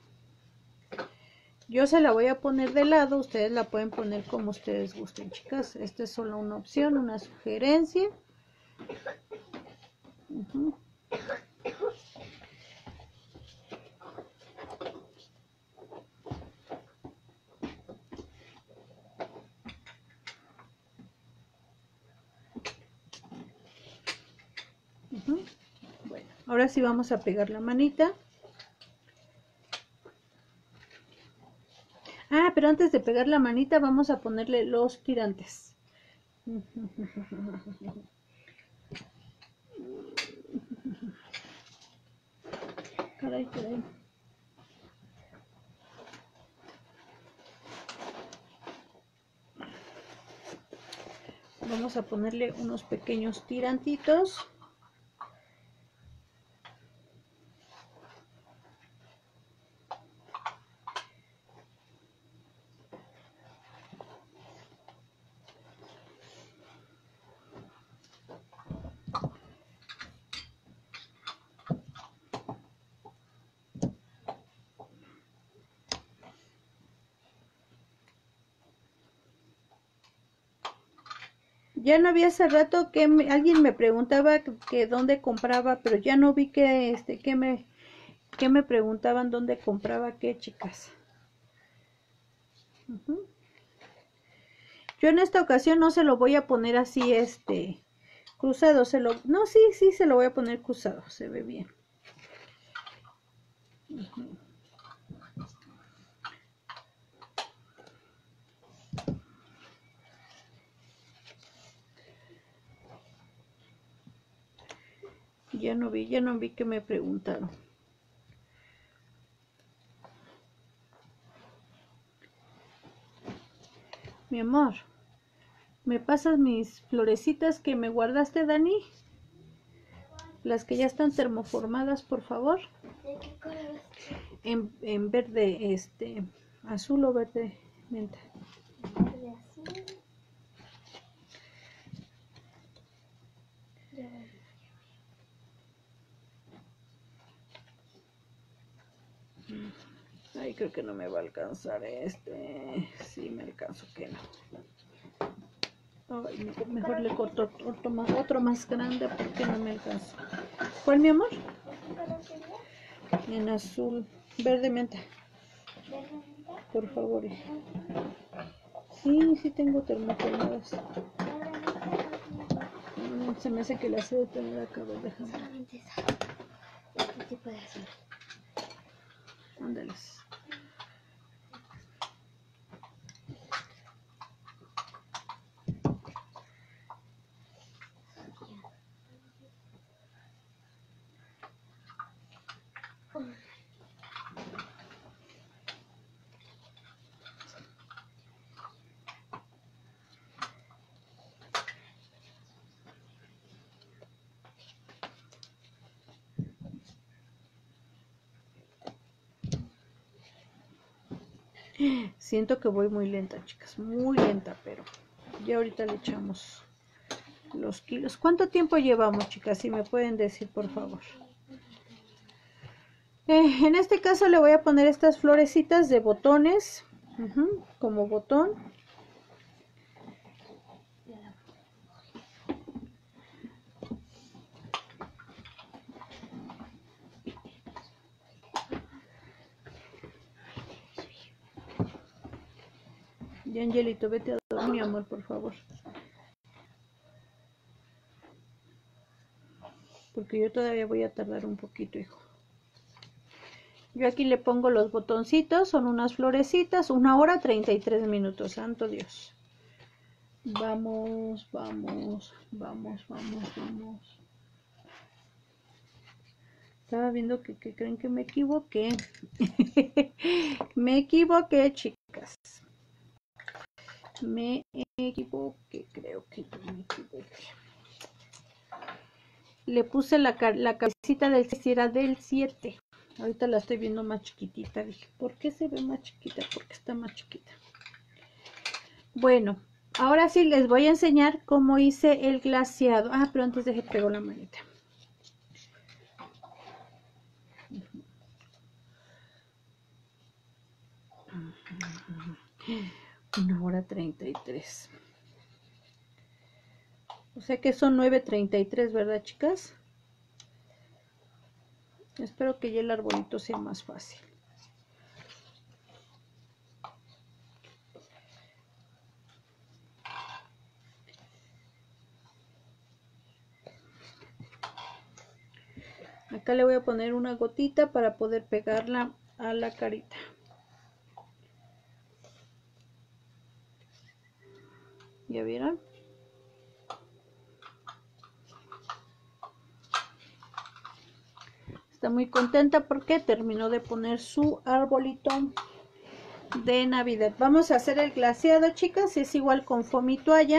Yo se la voy a poner de lado, ustedes la pueden poner como ustedes gusten, chicas. Esta es solo una opción, una sugerencia. Uh-huh. Uh-huh. Bueno, ahora sí vamos a pegar la manita. Ah, pero antes de pegar la manita vamos a ponerle los tirantes. Caray, caray. Vamos a ponerle unos pequeños tirantitos. Ya no había hace rato que me, alguien me preguntaba que, que dónde compraba, pero ya no vi que este que me que me preguntaban dónde compraba qué, chicas. Uh-huh. Yo en esta ocasión no se lo voy a poner así este cruzado, se lo no, sí, sí se lo voy a poner cruzado, se ve bien. Uh-huh. Ya no vi, ya no vi que me preguntaron. Mi amor, ¿me pasas mis florecitas que me guardaste, Dani? Las que ya están termoformadas, por favor. ¿De qué color? En, en verde, este, azul o verde menta. Verde azul. Ya voy. Ay, creo que no me va a alcanzar este. Sí, me alcanzo que no. Ay, mejor le corto otro más, otro más grande porque no me alcanza. ¿Cuál, mi amor? En azul, verde menta. Por favor. Sí, sí tengo termoformadas. Mm, se me hace que la sé de tener acá, déjame. Solamente esa. Este tipo de azul. Ándales. Siento que voy muy lenta, chicas, muy lenta, pero ya ahorita le echamos los kilos. ¿Cuánto tiempo llevamos, chicas? Si me pueden decir, por favor. Eh, en este caso le voy a poner estas florecitas de botones, uh-huh, como botón. Y Angelito, vete a dormir, mi amor, por favor. Porque yo todavía voy a tardar un poquito, hijo. Yo aquí le pongo los botoncitos, son unas florecitas, una hora treinta y tres minutos, santo Dios. Vamos, vamos, vamos, vamos, vamos. Estaba viendo que, que creen que me equivoqué. Me equivoqué, chicas. Me equivoqué, creo que yo me equivoqué. Le puse la, la cabecita del seis y era del siete. Ahorita la estoy viendo más chiquitita. Dije, ¿por qué se ve más chiquita? Porque está más chiquita. Bueno, ahora sí les voy a enseñar cómo hice el glaseado. Ah, pero antes dejé pegó la manita. Una hora treinta y tres. O sea que son nueve treinta y tres, ¿verdad, chicas? Espero que ya el arbolito sea más fácil. Acá le voy a poner una gotita para poder pegarla a la carita. ¿Ya vieron? Está muy contenta porque terminó de poner su arbolito de Navidad. Vamos a hacer el glaseado, chicas. Es igual con foam y toalla.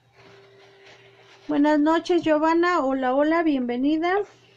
Buenas noches, Giovanna. Hola, hola, bienvenida.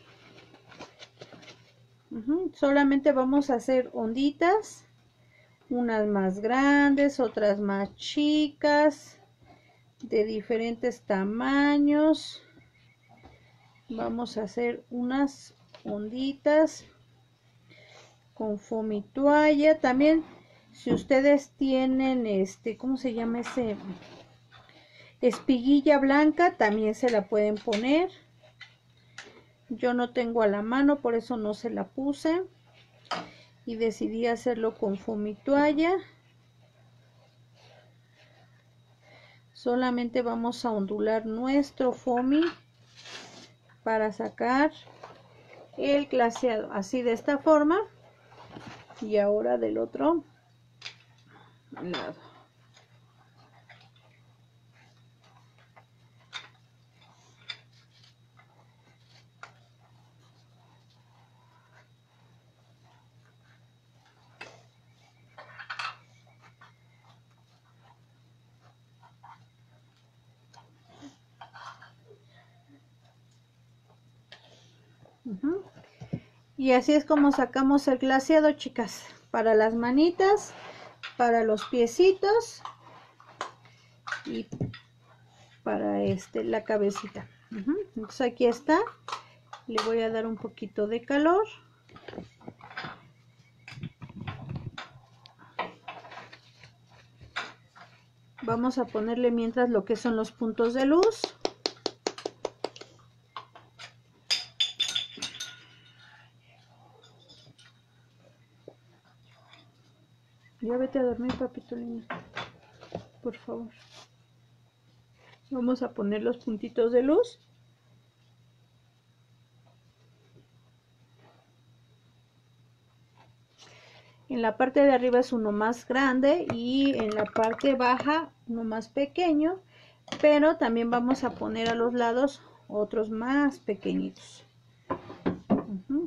Uh-huh. Solamente vamos a hacer onditas. Unas más grandes, otras más chicas. De diferentes tamaños. Vamos a hacer unas onditas con foam y toalla. También, si ustedes tienen este, ¿cómo se llama ese? Espiguilla blanca también se la pueden poner. Yo no tengo a la mano, por eso no se la puse. Y decidí hacerlo con fomitoalla. Solamente vamos a ondular nuestro foamy para sacar el glaseado. Así de esta forma. Y ahora del otro lado. Uh-huh. Y así es como sacamos el glaseado, chicas, para las manitas, para los piecitos y para este la cabecita. Uh-huh. Entonces aquí está, le voy a dar un poquito de calor. Vamos a ponerle mientras lo que son los puntos de luz. Ya vete a dormir, papito lindo, por favor. Vamos a poner los puntitos de luz. En la parte de arriba es uno más grande y en la parte baja uno más pequeño, pero también vamos a poner a los lados otros más pequeñitos. Uh-huh.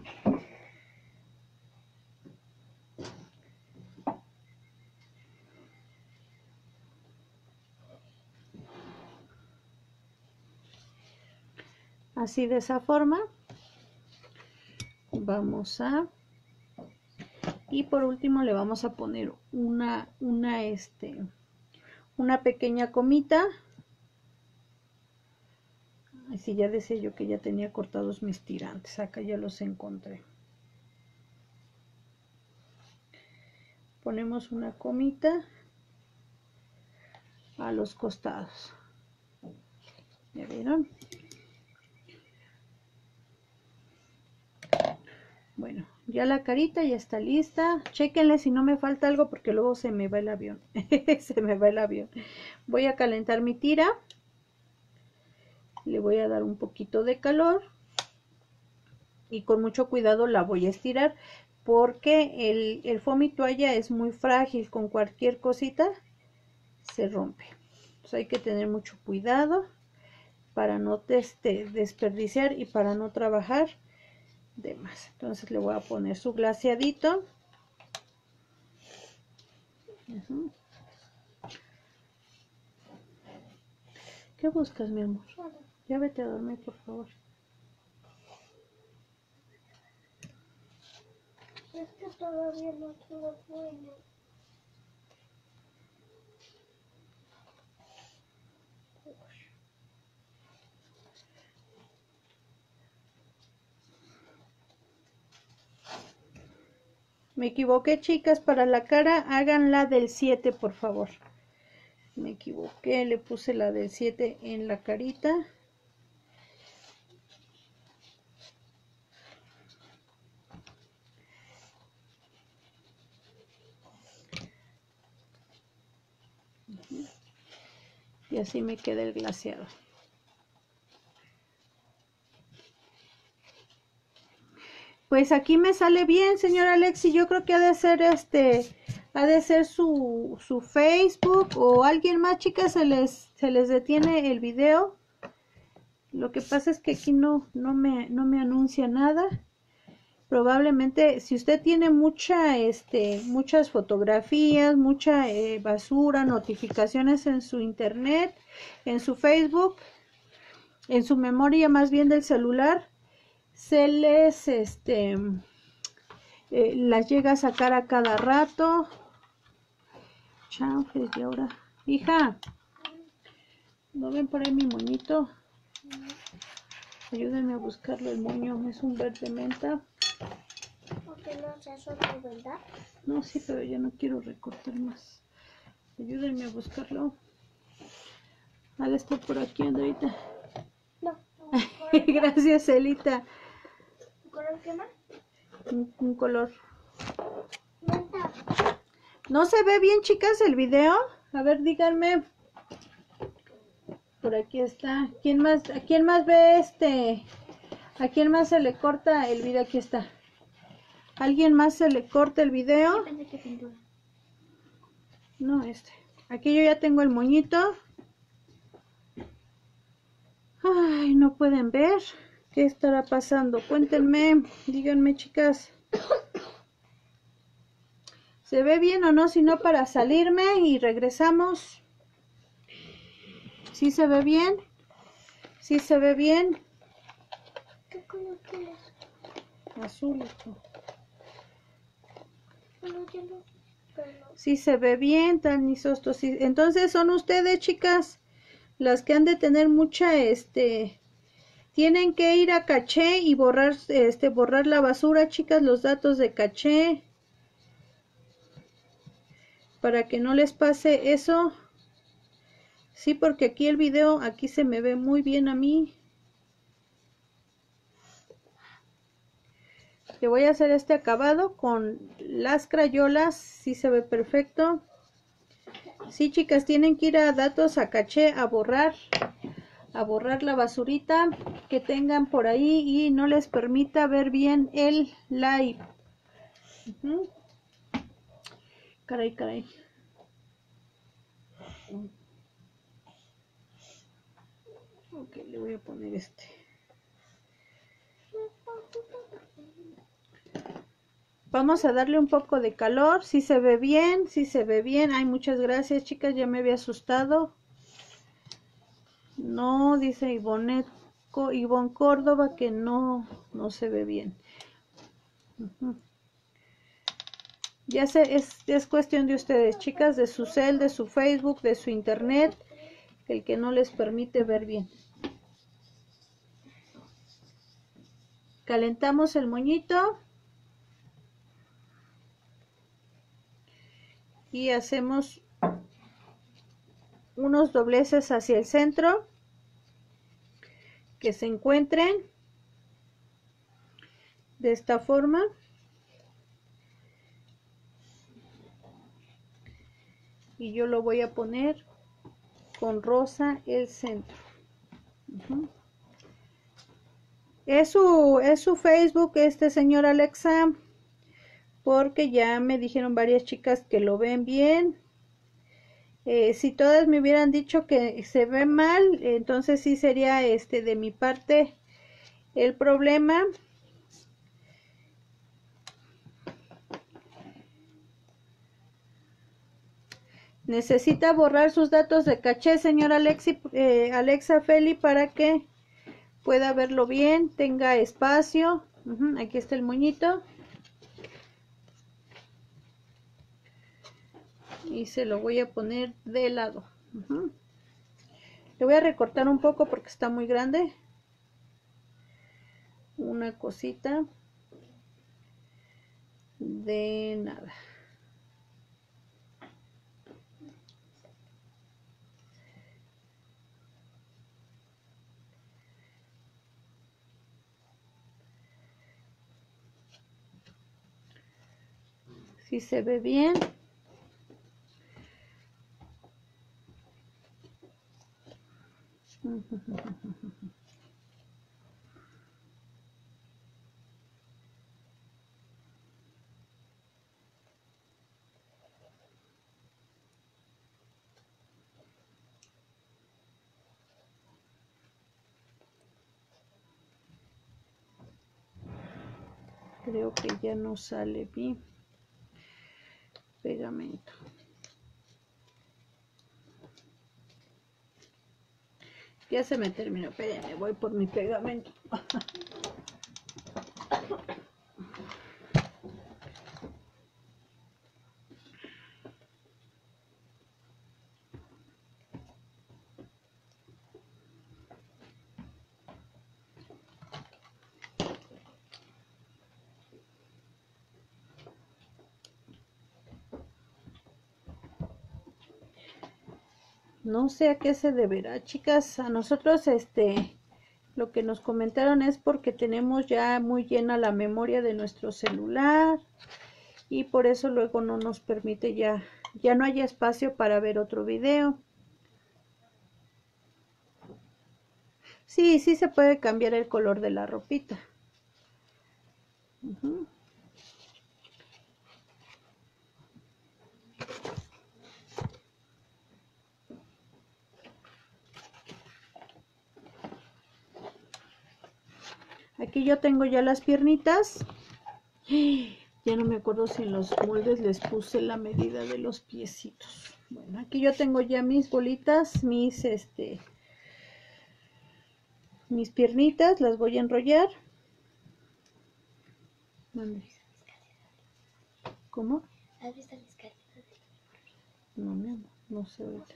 Así de esa forma vamos a, y por último le vamos a poner una una este una pequeña comita. Así ya decía yo que ya tenía cortados mis tirantes, acá ya los encontré. Ponemos una comita a los costados. ¿Ya vieron? Bueno, ya la carita ya está lista. Chéquenle si no me falta algo porque luego se me va el avión. Se me va el avión. Voy a calentar mi tira. Le voy a dar un poquito de calor. Y con mucho cuidado la voy a estirar. Porque el, el foamy toalla es muy frágil. Con cualquier cosita se rompe. Entonces hay que tener mucho cuidado para no este, desperdiciar y para no trabajar de más. Entonces le voy a poner su glaseadito. Uh-huh. ¿Qué buscas, mi amor? Ya vete a dormir, por favor. Es que todavía no tengo sueño. Me equivoqué, chicas, para la cara háganla del siete, por favor. Me equivoqué, le puse la del siete en la carita. Y así me queda el glaseado. Pues aquí me sale bien, señora Alexi. Yo creo que ha de ser este, ha de ser su, su Facebook o alguien más, chicas, se les, se les detiene el video. Lo que pasa es que aquí no, no me, no me anuncia nada. Probablemente, si usted tiene mucha, este, muchas fotografías, mucha eh, basura, notificaciones en su internet, en su Facebook, en su memoria más bien del celular, se les, este, eh, las llega a sacar a cada rato. Chanfles, y ahora, hija, ¿no ven por ahí mi moñito? Ayúdenme a buscarlo, el moño es un verde menta. Porque no se suelta, ¿verdad? No, sí, pero ya no quiero recortar más. Ayúdenme a buscarlo. Ale está por aquí, Andreita. No. Gracias, Elita. ¿Color qué más? Un, un color. Menta. ¿No se ve bien, chicas, el video? A ver, díganme. Por aquí está. ¿Quién más, a quién más ve este? ¿A quién más se le corta el video? Aquí está. ¿Alguien más se le corta el video? Yo pensé que pintura. No, este. Aquí yo ya tengo el moñito. Ay, no pueden ver. ¿Qué estará pasando? Cuéntenme, díganme, chicas. ¿Se ve bien o no? Si no, para salirme y regresamos. ¿Sí se ve bien? ¿Sí se ve bien? ¿Qué color quieres? Azul. Hijo. Bueno, yo no. Pero no. Sí se ve bien, tan isosto. Sí. Entonces son ustedes, chicas, las que han de tener mucha, este, tienen que ir a caché y borrar, este, borrar la basura, chicas, los datos de caché, para que no les pase eso. Sí, porque aquí el video, aquí se me ve muy bien a mí. Le voy a hacer este acabado con las crayolas, sí se ve perfecto. Sí, chicas, tienen que ir a datos, a caché, a borrar, a borrar la basurita que tengan por ahí y no les permita ver bien el live. Uh-huh. Caray, caray. Ok, le voy a poner este. Vamos a darle un poco de calor. Si se ve bien, si se ve bien. Ay, muchas gracias, chicas. Ya me había asustado. No, dice Ivonne, Ivonne Córdoba que no, no se ve bien. Uh-huh. Ya sé, es, es cuestión de ustedes, chicas, de su cel, de su Facebook, de su internet, el que no les permite ver bien. Calentamos el moñito y hacemos unos dobleces hacia el centro que se encuentren de esta forma. Y yo lo voy a poner con rosa el centro. Uh-huh. Es su, es su Facebook, este señor Alexa, porque ya me dijeron varias chicas que lo ven bien. Eh, si todas me hubieran dicho que se ve mal, entonces sí sería este de mi parte el problema. Necesita borrar sus datos de caché, señor Alexi, eh, Alexa Feli, para que pueda verlo bien, tenga espacio. Uh-huh, aquí está el moñito. Y se lo voy a poner de lado. Uh-huh. Le voy a recortar un poco porque está muy grande. Una cosita. De nada. Si se ve bien. Creo que ya no sale bien. Pegamento. Ya se me terminó. Espérenme, voy por mi pegamento. No sé a qué se deberá, chicas. A nosotros, este, lo que nos comentaron es porque tenemos ya muy llena la memoria de nuestro celular y por eso luego no nos permite ya, ya no hay espacio para ver otro video. Sí, sí se puede cambiar el color de la ropita. Uh-huh. Aquí yo tengo ya las piernitas. Ya no me acuerdo si en los moldes les puse la medida de los piecitos. Bueno, aquí yo tengo ya mis bolitas, mis este mis piernitas, las voy a enrollar. ¿Cómo? ¿Has visto mis caritas? No, mi amor, no sé ahorita.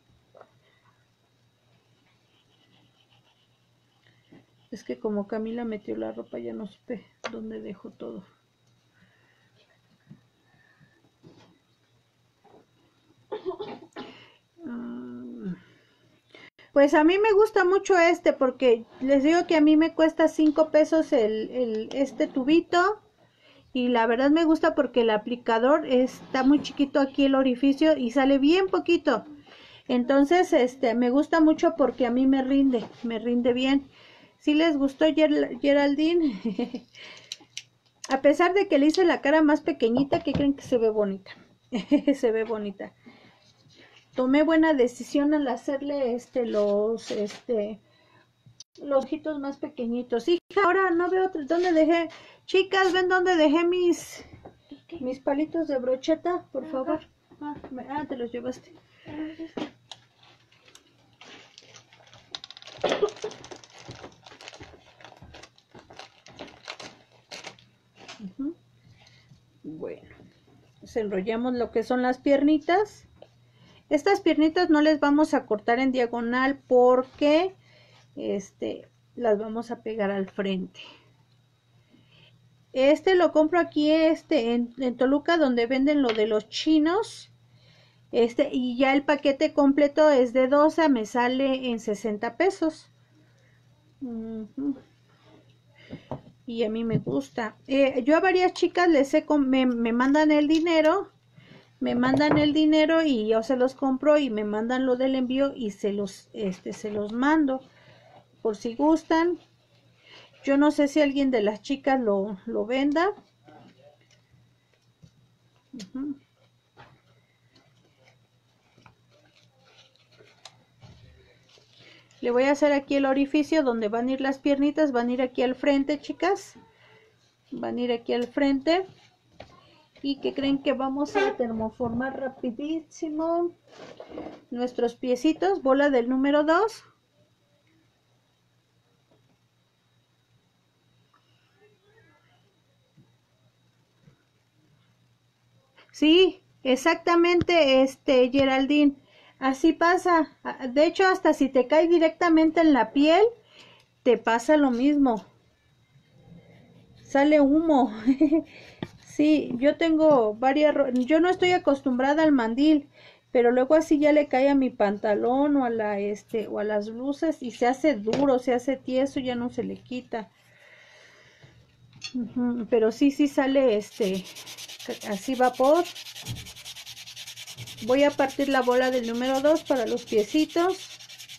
Es que como Camila metió la ropa, ya no supe dónde dejó todo. Pues a mí me gusta mucho este porque les digo que a mí me cuesta cinco pesos el, el, este tubito. Y la verdad me gusta porque el aplicador está muy chiquito aquí el orificio y sale bien poquito. Entonces, este, me gusta mucho porque a mí me rinde, me rinde bien. Si les gustó Ger Geraldine, a pesar de que le hice la cara más pequeñita, ¿qué creen? Que se ve bonita? Se ve bonita. Tomé buena decisión al hacerle este, los, este, los ojitos más pequeñitos. Hija, ahora no veo dónde dejé. Chicas, ven dónde dejé mis, mis palitos de brocheta, por favor. Ah, me, ah, te los llevaste. Uh-huh. Bueno, pues enrollamos lo que son las piernitas. Estas piernitas no les vamos a cortar en diagonal porque este las vamos a pegar al frente. Este lo compro aquí este en, en Toluca, donde venden lo de los chinos. Este, y ya el paquete completo es de doce, me sale en sesenta pesos. Uh-huh. Y a mí me gusta. Eh, yo a varias chicas les he, me, me mandan el dinero, me mandan el dinero y yo se los compro y me mandan lo del envío y se los, este, se los mando por si gustan. Yo no sé si alguien de las chicas lo, lo venda. Uh-huh. Le voy a hacer aquí el orificio donde van a ir las piernitas, van a ir aquí al frente, chicas. Van a ir aquí al frente. ¿Y que creen? Que vamos a termoformar rapidísimo nuestros piecitos, bola del número dos. Sí, exactamente, este, Geraldine. Así pasa. De hecho, hasta si te cae directamente en la piel, te pasa lo mismo. Sale humo. Sí, yo tengo varias, yo no estoy acostumbrada al mandil, pero luego así ya le cae a mi pantalón o a la este o a las blusas y se hace duro, se hace tieso, ya no se le quita. Uh-huh, pero sí, sí sale este así vapor. Voy a partir la bola del número dos para los piecitos.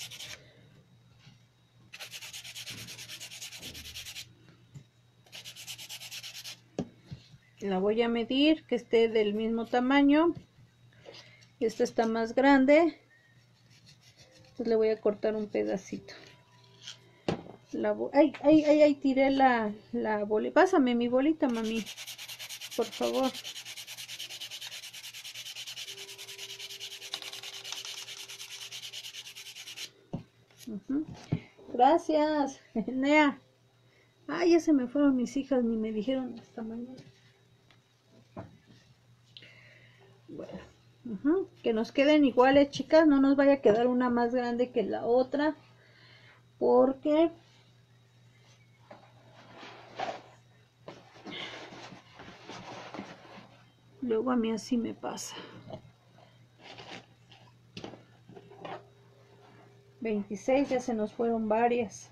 La voy a medir que esté del mismo tamaño. Esta está más grande. Entonces le voy a cortar un pedacito. La ay, ay, ay, ay, tiré la, la bolita. Pásame mi bolita, mami. Por favor. Uh-huh. Gracias, Nea. Ay, ya se me fueron mis hijas, ni me dijeron hasta mañana. Bueno, uh-huh. Que nos queden iguales, chicas. No nos vaya a quedar una más grande que la otra. Porque luego a mí así me pasa. veintiséis, ya se nos fueron varias.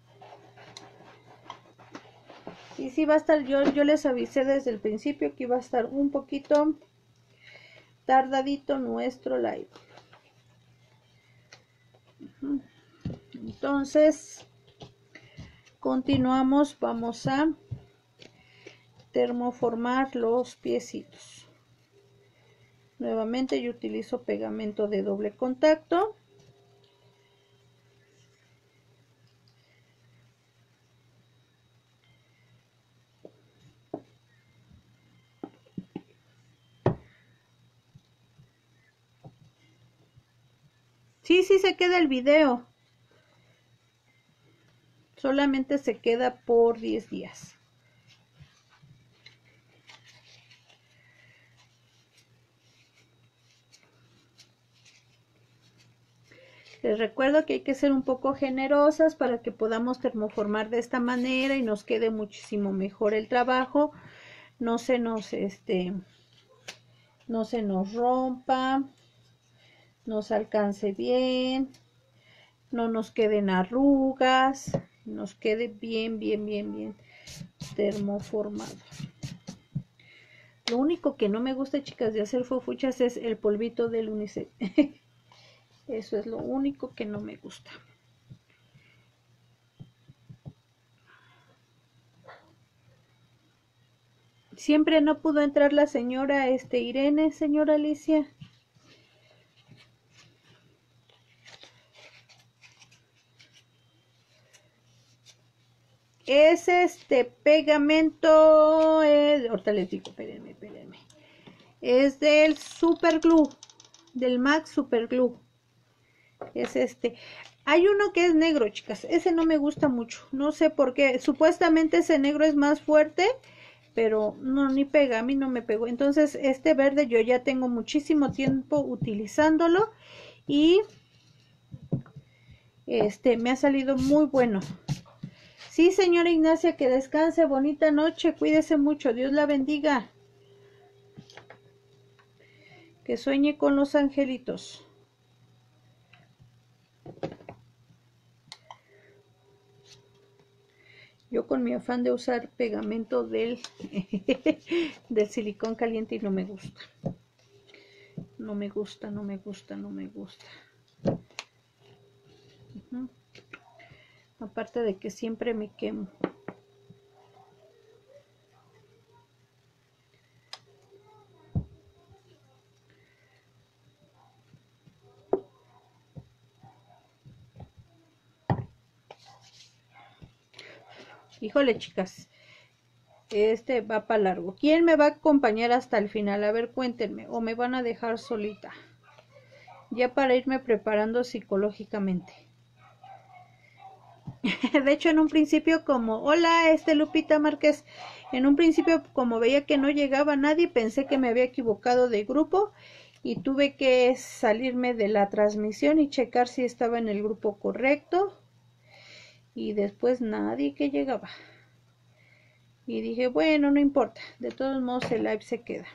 Y sí va a estar, yo, yo les avisé desde el principio que iba a estar un poquito tardadito nuestro live. Entonces, continuamos, vamos a termoformar los piecitos. Nuevamente yo utilizo pegamento de doble contacto. Sí, sí se queda el video. Solamente se queda por diez días. Les recuerdo que hay que ser un poco generosas para que podamos termoformar de esta manera y nos quede muchísimo mejor el trabajo. No se nos, este, no se nos rompa, nos alcance bien, no nos queden arrugas, nos quede bien, bien, bien, bien termoformado. Lo único que no me gusta, chicas, de hacer fofuchas es el polvito del unicel. Eso es lo único que no me gusta. Siempre no pudo entrar la señora este, Irene, señora Alicia. Es este pegamento, eh, ahorita les digo, espérenme, espérenme. Es del Super Glue, del MAC Super Glue. Es este. Hay uno que es negro, chicas. Ese no me gusta mucho. No sé por qué. Supuestamente ese negro es más fuerte, pero no, ni pega. A mí no me pegó. Entonces, este verde yo ya tengo muchísimo tiempo utilizándolo. Y este me ha salido muy bueno. Sí, señora Ignacia, que descanse. Bonita noche. Cuídese mucho. Dios la bendiga. Que sueñe con los angelitos. Yo con mi afán de usar pegamento del, del silicón caliente y no me gusta. No me gusta, no me gusta, no me gusta. Uh-huh. Aparte de que siempre me quemo. Híjole, chicas. Este va para largo. ¿Quién me va a acompañar hasta el final? A ver, cuéntenme. ¿O me van a dejar solita? Ya para irme preparando psicológicamente. De hecho, en un principio como... Hola, este Lupita Márquez. En un principio, como veía que no llegaba nadie, pensé que me había equivocado de grupo. Y tuve que salirme de la transmisión y checar si estaba en el grupo correcto. Y después nadie que llegaba. Y dije, bueno, no importa. De todos modos el live se queda.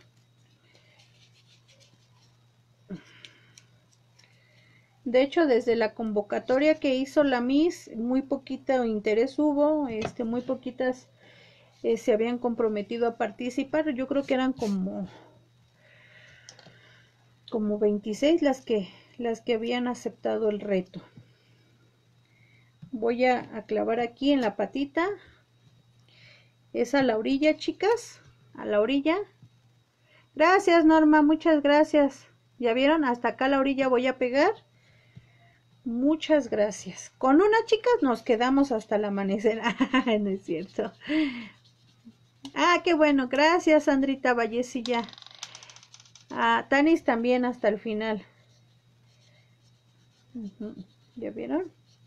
De hecho, desde la convocatoria que hizo la Miss, muy poquito interés hubo. Este, muy poquitas eh, se habían comprometido a participar. Yo creo que eran como, como veintiséis las que, las que habían aceptado el reto. Voy a, a clavar aquí en la patita. Es a la orilla, chicas, a la orilla. Gracias, Norma, muchas gracias. ¿Ya vieron? Hasta acá a la orilla voy a pegar. Muchas gracias. Con una, chicas, nos quedamos hasta el amanecer. No es cierto. Ah, qué bueno. Gracias, Sandrita Vallecilla. Ah, Tanis también hasta el final. Uh-huh. ¿Ya vieron?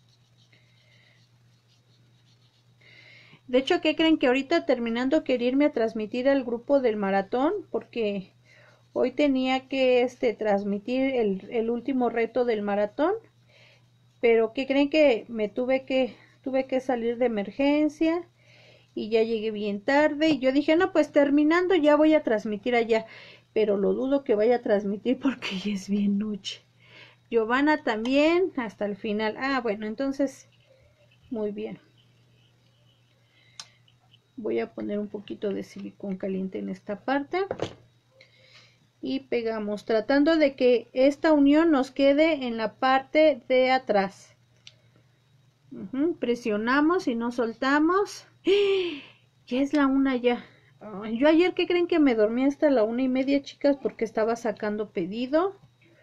De hecho, ¿qué creen? Que ahorita terminando quería irme a transmitir al grupo del maratón, porque hoy tenía que este, transmitir el, el último reto del maratón, pero ¿qué creen? Que me tuve que, tuve que salir de emergencia y ya llegué bien tarde y yo dije, no, pues terminando ya voy a transmitir allá, pero lo dudo que vaya a transmitir porque ya es bien noche. Giovanna también, hasta el final. Ah, bueno, entonces, muy bien. Voy a poner un poquito de silicón caliente en esta parte. Y pegamos, tratando de que esta unión nos quede en la parte de atrás. Uh-huh. Presionamos y no soltamos. Ya es la una ya. Ay, yo ayer, ¿qué creen? Que me dormí hasta la una y media, chicas, porque estaba sacando pedido.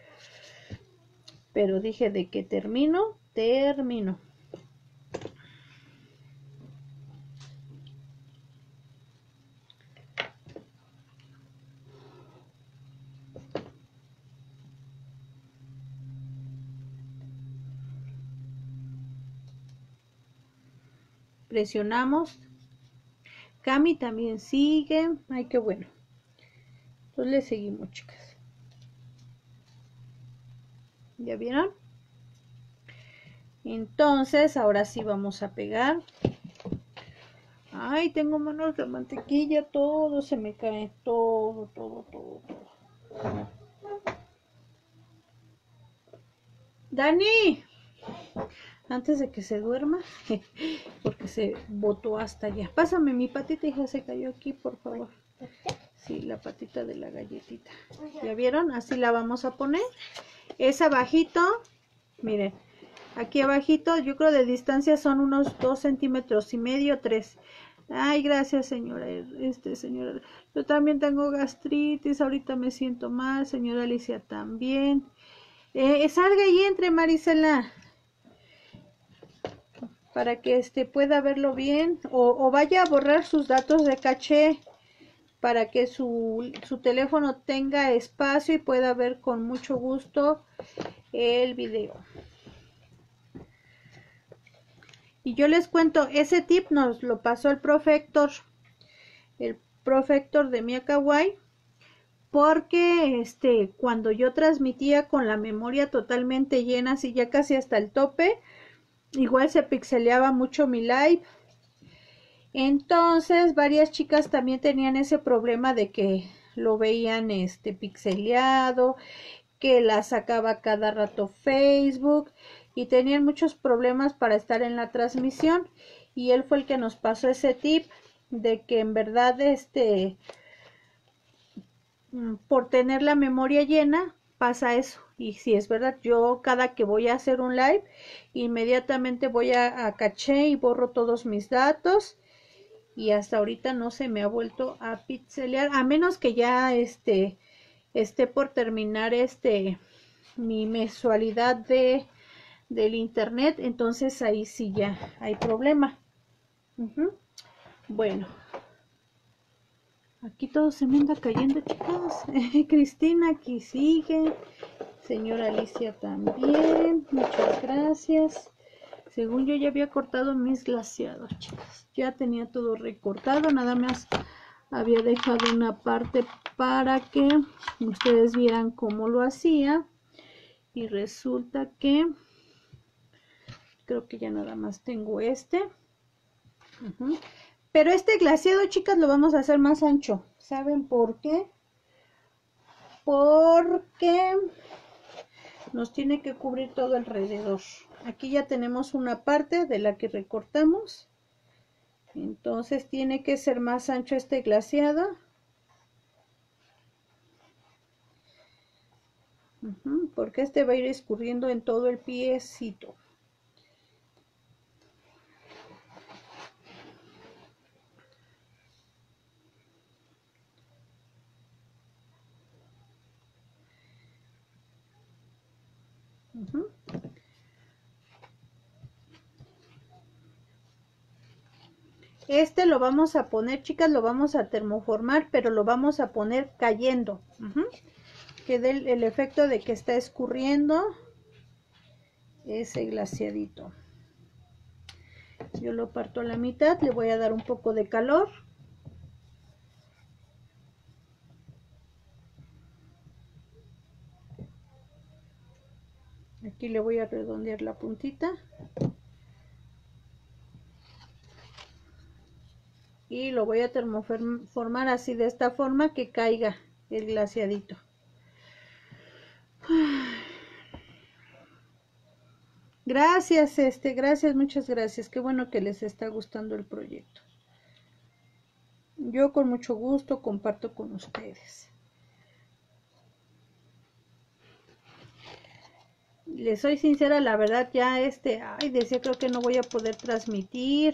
Pero dije, de que termino, termino. Presionamos. Cami también sigue. Ay, qué bueno. Entonces le seguimos, chicas. ¿Ya vieron? Entonces, ahora sí vamos a pegar. Ay, tengo manos de mantequilla, todo se me cae, todo, todo, todo, todo. Dani, antes de que se duerma, porque se botó hasta allá. Pásame mi patita, hija, se cayó aquí, por favor. Sí, la patita de la galletita. ¿Ya vieron? Así la vamos a poner. Es abajito, miren. Aquí abajito, yo creo de distancia son unos dos centímetros y medio, tres. Ay, gracias, señora. Este, señora. Yo también tengo gastritis, ahorita me siento mal, señora Alicia también. Eh, salga y entre, Marisela. Para que este pueda verlo bien. O, o vaya a borrar sus datos de caché. Para que su, su teléfono tenga espacio y pueda ver con mucho gusto el video. Y yo les cuento, ese tip nos lo pasó el profe Héctor, el profe Héctor de Mia Kawaii, porque este, cuando yo transmitía con la memoria totalmente llena, así ya casi hasta el tope, igual se pixeleaba mucho mi live. Entonces, varias chicas también tenían ese problema de que lo veían este pixeleado, que la sacaba cada rato Facebook, y tenían muchos problemas para estar en la transmisión, y él fue el que nos pasó ese tip de que en verdad este por tener la memoria llena pasa eso. Y si es verdad, yo cada que voy a hacer un live inmediatamente voy a, a caché y borro todos mis datos, y hasta ahorita no se me ha vuelto a pixelear, a menos que ya este esté por terminar este mi mensualidad de del internet, entonces ahí sí ya hay problema. Uh-huh. Bueno, aquí todo se me anda cayendo, chicas. Cristina aquí sigue, señora Alicia también, muchas gracias. Según yo ya había cortado mis glaseados, chicas, ya tenía todo recortado, nada más había dejado una parte para que ustedes vieran cómo lo hacía, y resulta que creo que ya nada más tengo este. Uh-huh. Pero este glaseado, chicas, lo vamos a hacer más ancho. ¿Saben por qué? Porque nos tiene que cubrir todo alrededor. Aquí ya tenemos una parte de la que recortamos. Entonces tiene que ser más ancho este glaseado. Uh-huh, porque este va a ir escurriendo en todo el piecito. Uh-huh. Este lo vamos a poner, chicas, lo vamos a termoformar, pero lo vamos a poner cayendo. Uh-huh. Que dé el, el efecto de que está escurriendo ese glaseadito. Yo lo parto a la mitad, le voy a dar un poco de calor. Aquí le voy a redondear la puntita. Y lo voy a termoformar así, de esta forma, que caiga el glaseadito. Gracias, este, gracias, muchas gracias. Qué bueno que les está gustando el proyecto. Yo con mucho gusto comparto con ustedes. Les soy sincera, la verdad ya este, ay, decía creo que no voy a poder transmitir.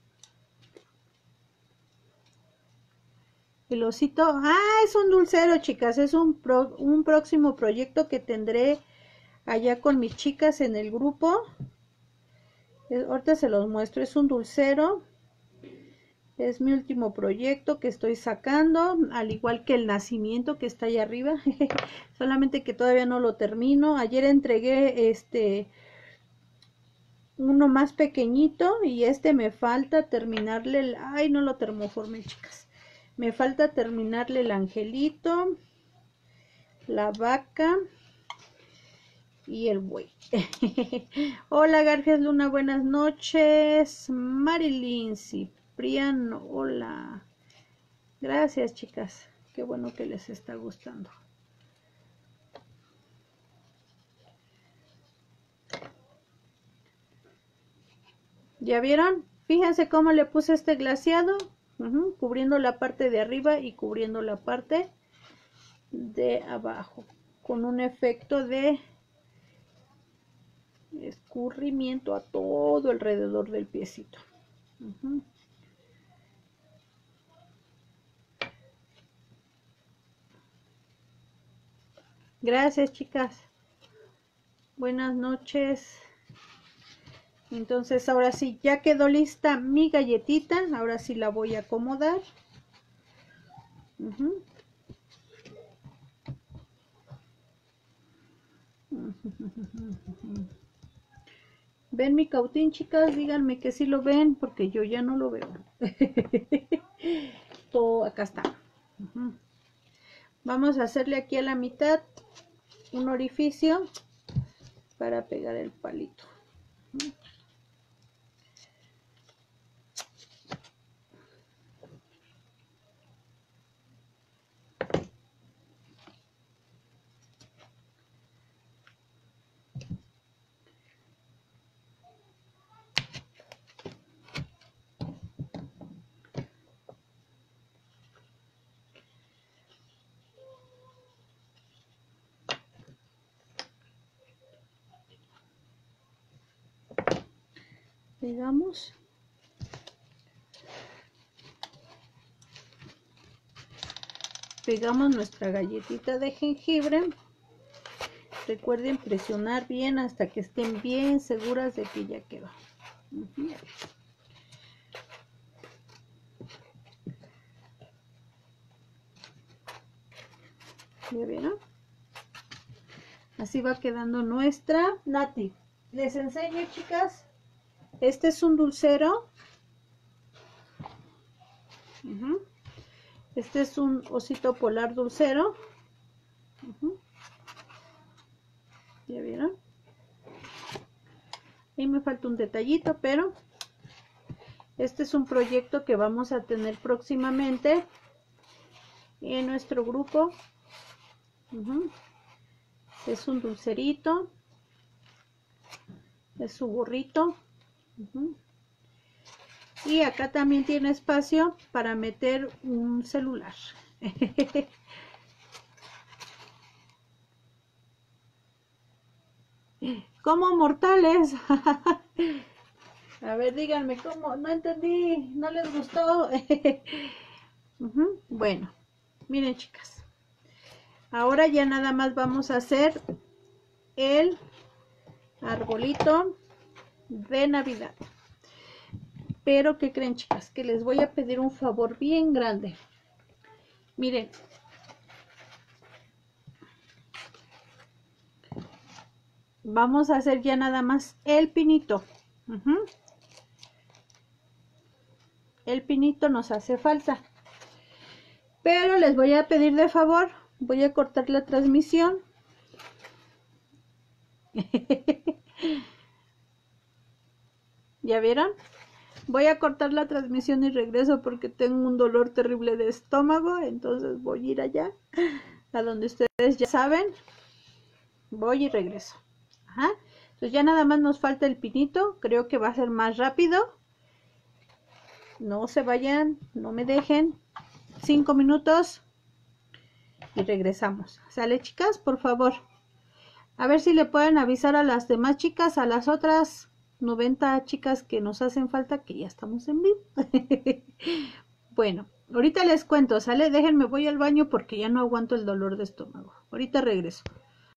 El osito, ah, es un dulcero, chicas, es un, pro, un próximo proyecto que tendré allá con mis chicas en el grupo. Eh, ahorita se los muestro, es un dulcero. Es mi último proyecto que estoy sacando, al igual que el nacimiento que está allá arriba. Solamente que todavía no lo termino. Ayer entregué este uno más pequeñito y este me falta terminarle el... Ay, no lo termoformé, chicas. Me falta terminarle el angelito, la vaca y el buey. Hola, Garfias Luna, buenas noches. Marilyn Cipriano, hola. Gracias, chicas. Qué bueno que les está gustando. ¿Ya vieron? Fíjense cómo le puse este glaseado. Uh-huh, cubriendo la parte de arriba y cubriendo la parte de abajo. Con un efecto de escurrimiento a todo alrededor del piecito. Uh-huh. Gracias, chicas. Buenas noches. Entonces ahora sí, ya quedó lista mi galletita. Ahora sí la voy a acomodar. Uh-huh. ¿Ven mi cautín, chicas? Díganme que sí lo ven, porque yo ya no lo veo. Todo acá está. Uh-huh. Vamos a hacerle aquí a la mitad un orificio para pegar el palito. Uh-huh. Pegamos. Pegamos nuestra galletita de jengibre. Recuerden presionar bien hasta que estén bien seguras de que ya quedó. Uh-huh. ¿Ya vieron? Así va quedando nuestra nati. Les enseño, chicas. Este es un dulcero. Uh-huh. Este es un osito polar dulcero. Uh-huh. ¿Ya vieron? Ahí me falta un detallito, pero este es un proyecto que vamos a tener próximamente en nuestro grupo. Uh-huh. Es un dulcerito. Es su gorrito. Uh-huh. Y acá también tiene espacio para meter un celular. ¿Cómo mortales? A ver, díganme cómo. No entendí. ¿No les gustó? Uh-huh. Bueno, miren, chicas. Ahora ya nada más vamos a hacer el arbolito de Navidad. Pero ¿qué creen, chicas? Que les voy a pedir un favor bien grande. Miren. Vamos a hacer ya nada más el pinito. Uh-huh. El pinito nos hace falta. Pero les voy a pedir de favor. Voy a cortar la transmisión. ¿Ya vieron? Voy a cortar la transmisión y regreso porque tengo un dolor terrible de estómago. Entonces voy a ir allá, a donde ustedes ya saben. Voy y regreso. Ajá. Entonces ya nada más nos falta el pinito, creo que va a ser más rápido. No se vayan, no me dejen. Cinco minutos y regresamos. ¿Sale, chicas? Por favor. A ver si le pueden avisar a las demás chicas, a las otras noventa chicas que nos hacen falta, que ya estamos en vivo. Bueno, ahorita les cuento, ¿sale? Déjenme, voy al baño porque ya no aguanto el dolor de estómago. Ahorita regreso.